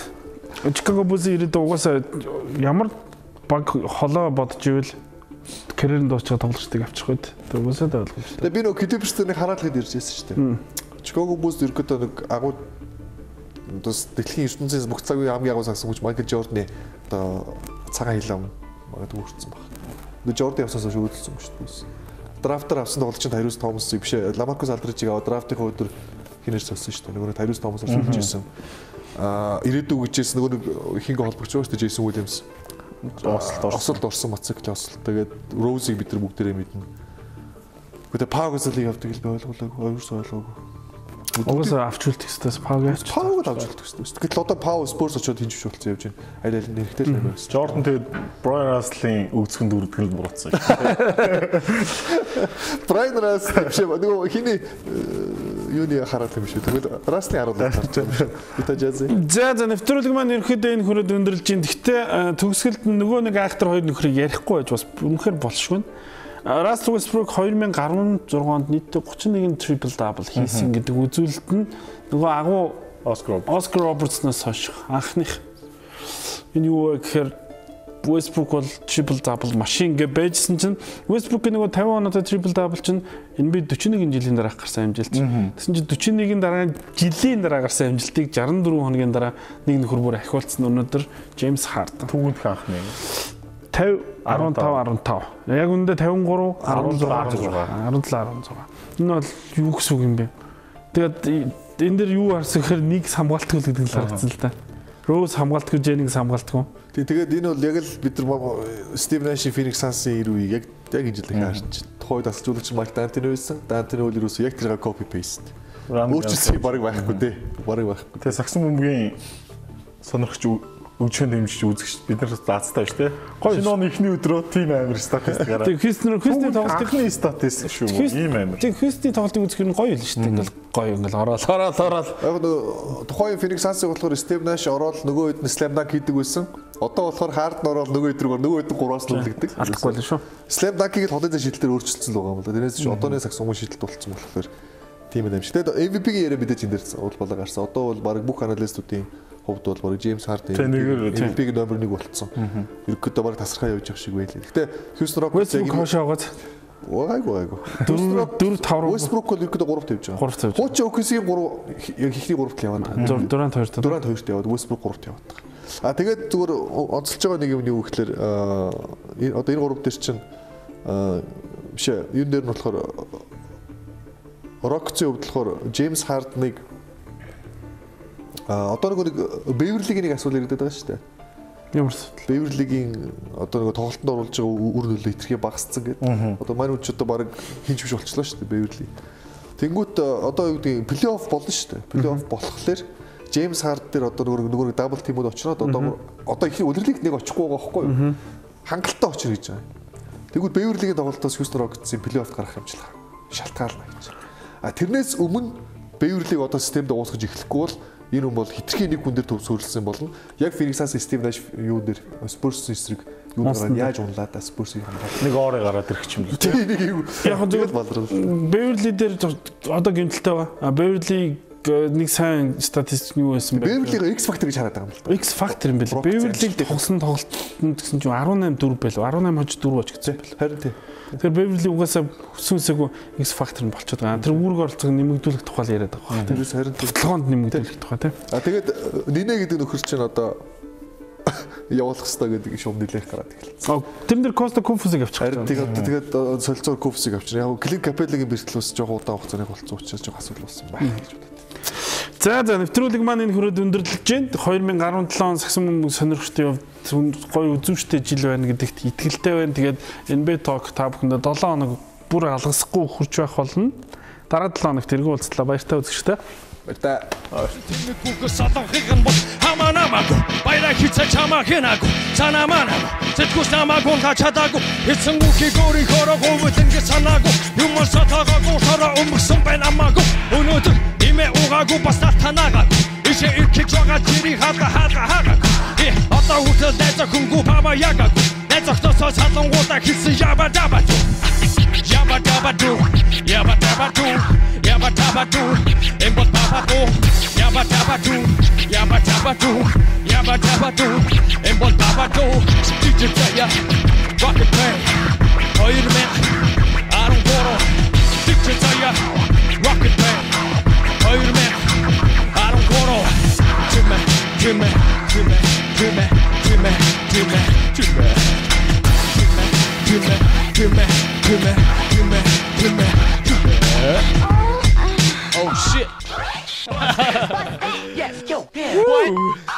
[SPEAKER 2] Чикаго Булс ирээд угаасаа ямар баг холоо бодож ивэл карьерын дуусчаа тоглолтыг авчих гээд тэгвэл ойлгомжтой.
[SPEAKER 3] Тэгээ би нөгөө Клиперстэй хараалахад ирж байсан шүү дээ. Чикаго Булс ерөөдөө нэг агуу бас дэлхийн ертөнцийн бүх цагийн хамгийн агуу сагсан хүч Майкл Жорданы одоо цагаан хилам магадгүй хүрсэн баг. Тэгээ Жордан явсаас хойш үүдэлсэн юм шүү дээ. Драфтаар авсан тоглолч Тайрус Томас биш Ламаркус Алдричиг аваад драфтын өдөр хинээр цолсон шүү дээ. Нөгөө Тайрус Томасаар шилжиж ирсэн. Аа ирээдүй гэжээс нөгөө нэг ихэнх холбогч байгаа шүү дээ Джейсон Уильямс. Осолд орсон мотоцикл осол. Тэгээд Роузиг бид нар бүгдээрээ мэднэ. Гэхдээ Паугасыг явдаг л байгуулаагүй, өөрөөсөө ойлгоогүй.
[SPEAKER 2] Угаасаа авчулт хэвчээс Паугас.
[SPEAKER 3] Пауг авчулт хэвчээс. Гэтэл одоо Пау Спорс очоод хинж болцсон явж байна. Аль аль нь хэрэгтэй л юм байна.
[SPEAKER 4] Жордан тэгээд Брайан Раслын өгцгөнд үрдгэл буруутсан.
[SPEAKER 3] Брайан Раслын биш нөгөө хиний юуны хараад юм шүү. Тэгвэл Раслын харуулаад харж байгаа. Юта Жази.
[SPEAKER 2] За за нэвтрүүлэг маань ерөөхдөө энэ хүрээд өндөрлж байна. Гэхдээ төгсгөлд нөгөө нэг актер хоёр нөхрийг ярихгүй байж бас үнэхээр болшгүй. Russell Westbrook two thousand sixteen онд нийтдээ thirty-one triple double хийсэн гэдэг үзүүлэлт нь нөгөө агуу
[SPEAKER 4] Оскар
[SPEAKER 2] Оскар Робертснаас хойш анхных энэ юу гэхээр Westbrook бол triple double машин гэж байжсэн чинь Westbrook-ийн нөгөө fifty оноотой triple double чинь энэ би forty-one жилийн дараа гарсан амжилт. Тэгсэн чинь forty-one-ийн дараа жилийн дараа гарсан амжилтыг sixty-four хоногийн дараа нэг нөхөр бүр ахиулсан өнөөдөр James Harden.
[SPEAKER 4] Түүнд анхны
[SPEAKER 2] fifty fifteen fifteen Яг үндэ fifty-three sixteen sixteen Энэ бол юу гэсэн үг юм бэ? Тэгээд энэ дээр юу харсан гэхээр нэг хамгаалтгүй гэдэг л харагдсан л да. Rose хамгаалтгүй, Jennings хамгаалтгүй.
[SPEAKER 3] Тэгээд энэ бол яг л бид нар Steve Nash-ийн Phoenix Suns-ийн үе яг яг энэ жил харж тухайд асуулагч Mike D'Antoni байсан. D'Antoni бол ерөөсөө яг тэрийг copy paste. Өөрчлөсөн баг байхгүй дээ. Баг байхгүй.
[SPEAKER 4] Тэгээд Саксан бөмбөгийн сонирхч өгчөнд дэмжиж үзэгч бид нар заацтай шүү дээ. Шинэ оны эхний өдрөө тийм амар статистикаараа.
[SPEAKER 2] Тэг Хьюстон Хьюстон
[SPEAKER 4] тоглолтын статистик шүү. Ийм амар.
[SPEAKER 2] Тэг Хьюстон тоглолтыг үзэх нь гоё л шүү дээ. Ингээл гоё ингээл ороод ороод ороод.
[SPEAKER 3] Яг нөгөө тухайн Phoenix Suns-ыг болохоор Steve Nash ороод нөгөө хэд нь slam dunk хийдэг байсан. Одоо болохоор Harden ороод нөгөө хэд нөгөө хэд гураас нь үлддэг.
[SPEAKER 2] Алдахгүй л шүү.
[SPEAKER 3] Slam dunk-ийг холын зай шийдэлээр өөрчилсөн л байгаа юм л да. Тэрнээс чи одооны сакс өмнө шийдэлт болцсон болохоор тийм юм шиг. Тэгээд M V P-гийн яриа мэдээж энэ дээр уул болоо гарсан. Одоо бол баг бүх аналистуудын хувьд бол баг James Harden M V P-гийн номер one болцсон. Ерөнхийдөө баг тасархаа явж явах шиг байлээ. Гэхдээ Houston Rockets
[SPEAKER 2] яг хошоогоод
[SPEAKER 3] Айгу айгу.
[SPEAKER 2] дөрөв тав руу
[SPEAKER 3] Westbrook бол ерөөдөө гуравт тавьж байгаа.
[SPEAKER 2] гуравт тавьж.
[SPEAKER 3] Хууч O K C-ийн гурав яг ихний гуравт яваад байгаа.
[SPEAKER 2] Дурант хоёрт.
[SPEAKER 3] Дурант хоёрт яваад Westbrook гуравт яваад байгаа. А тэгээд зүгээр онцолж байгаа нэг юм юу гэхээр одоо энэ гурав дээр чинь биш ээ юу дээр нь болохоор Rockets-ийн хувьд болохоор James Harden-ыг одоо нэг Beverly-гийн нэг асуул ирээд байгаа шүү дээ.
[SPEAKER 2] Ямар
[SPEAKER 3] Beverly-гийн одоо нэг тоглолтод оруулж байгаа үр нөлөө итгэхээ багассан гэдэг. Одоо манай үуч одоо баг хинч биш болчихлоо шүү дээ Beverly. Тэнгүүт одоо юу гэдэг плей-офф болно шүү дээ. Плей-офф болохоор James Harden дээр одоо нөгөө нөгөө дабл тимүүд очроод одоо одоо их удирлыг нэг очихгүй байгаа байхгүй юу? Хангалттай очир гэж байгаа. Тэгвэл Beverly-гийн тоглолтоос Houston Rockets-ийн плей-офф гарах хэмжлэг шалтгаална гэж. А тэрнээс өмнө Beverly-г одоо системд уусгаж эхлэхгүй бол энэ хүн бол хитрхийн нэг хүн дээр төв сөрөлсөн болно. Яг Phoenix-аас Steve Nash юу дээр Spurs-ийн эсрэг юу гараад яаж унлаад Spurs-ийг хамгаалсан.
[SPEAKER 4] Нэг орой гараад ирэх юм л.
[SPEAKER 3] Тийм нэг юу.
[SPEAKER 2] Яг зөв
[SPEAKER 3] балрал.
[SPEAKER 2] Beverly дээр одоо гэмтэлтэй ба. Beverly нэг сайн статистик юу байсан бэ?
[SPEAKER 3] Beverly-г X factor гэж хараад байгаа юм л.
[SPEAKER 2] X factor юм бэл. Beverly-г тогсон тоглолтод гэсэн чинь арван eight дөрөв байлаа. арван eight хожиж дөрөв оч гэсэн байл.
[SPEAKER 3] Харин тийм.
[SPEAKER 2] Тэр Beverly угаасаа хүсүнсээгөө X factor нь болчиход байгаа. Тэр үүрэг оролцоог нэмэгдүүлэх тухай л яриад байгаа.
[SPEAKER 3] Тэрээс харин
[SPEAKER 2] тоглоонд нэмэгдүүлэх тухай тийм.
[SPEAKER 3] А тэгээд Нинэ гэдэг нөхөр чинь одоо явуулах хэрэгтэй гэдэг шууд нэлээх гараад эхэлсэн.
[SPEAKER 2] Тэр нэр Коста Куфусыг авчих.
[SPEAKER 3] Харин тэгээд тэгээд солилцоор Куфусыг авчих. Яг Клин Капеллигийн бэртлээс жоох удаан хугацааны болцсон учраас жоох асуудал болсон байна гэж бодод.
[SPEAKER 2] За за нэвтрүүлэг маань энэ хүрээд өндөрлөж байна. two thousand seventeen сагсан мөнгө сонирхолтой гоё үзүүштэй жил байна гэдэгт итгэлтэй байна. Тэгээд Н B A Talk та бүхэндээ seven хоног бүр алгасахгүй хурж байх болно. Дараа seven хоногт эргэн уулзлаа. Баяртай үзэгчтэй.
[SPEAKER 3] Баяртай.
[SPEAKER 1] Бүгд садахын бол хамаанамаг баяра хийцэ чамаа хинаг санамана зэтгэс намаг унга чадаагүй эцэн үхий гори хороо өвдөнгө санаагүй юм сатаагүй хороо өмгсөн байна амаагүй өнөөдөр имэ угаагүй бас танаагүй ишэ иркэж байгаа чири хага хага хага э одоо үтэл дэцэ хөнгүү пава ягагүй дэцэ хтосоо салангуудаа хийсэн яба даба Yabba dabba do, yabba dabba do, yabba dabba do, embot dabba do, yabba dabba do, yabba dabba do, yabba dabba do, embot dabba do, D J Jaya, Rocket Man, Oil Man, I don't wanna, D J Jaya, Rocket Man, Oil Man, I don't wanna, Jimmy, Jimmy, Jimmy, Jimmy, Jimmy, Jimmy, Jimmy, Jimmy, Jimmy. Give me, give me, give me, give me. Oh shit. Yes, yo, yeah. What?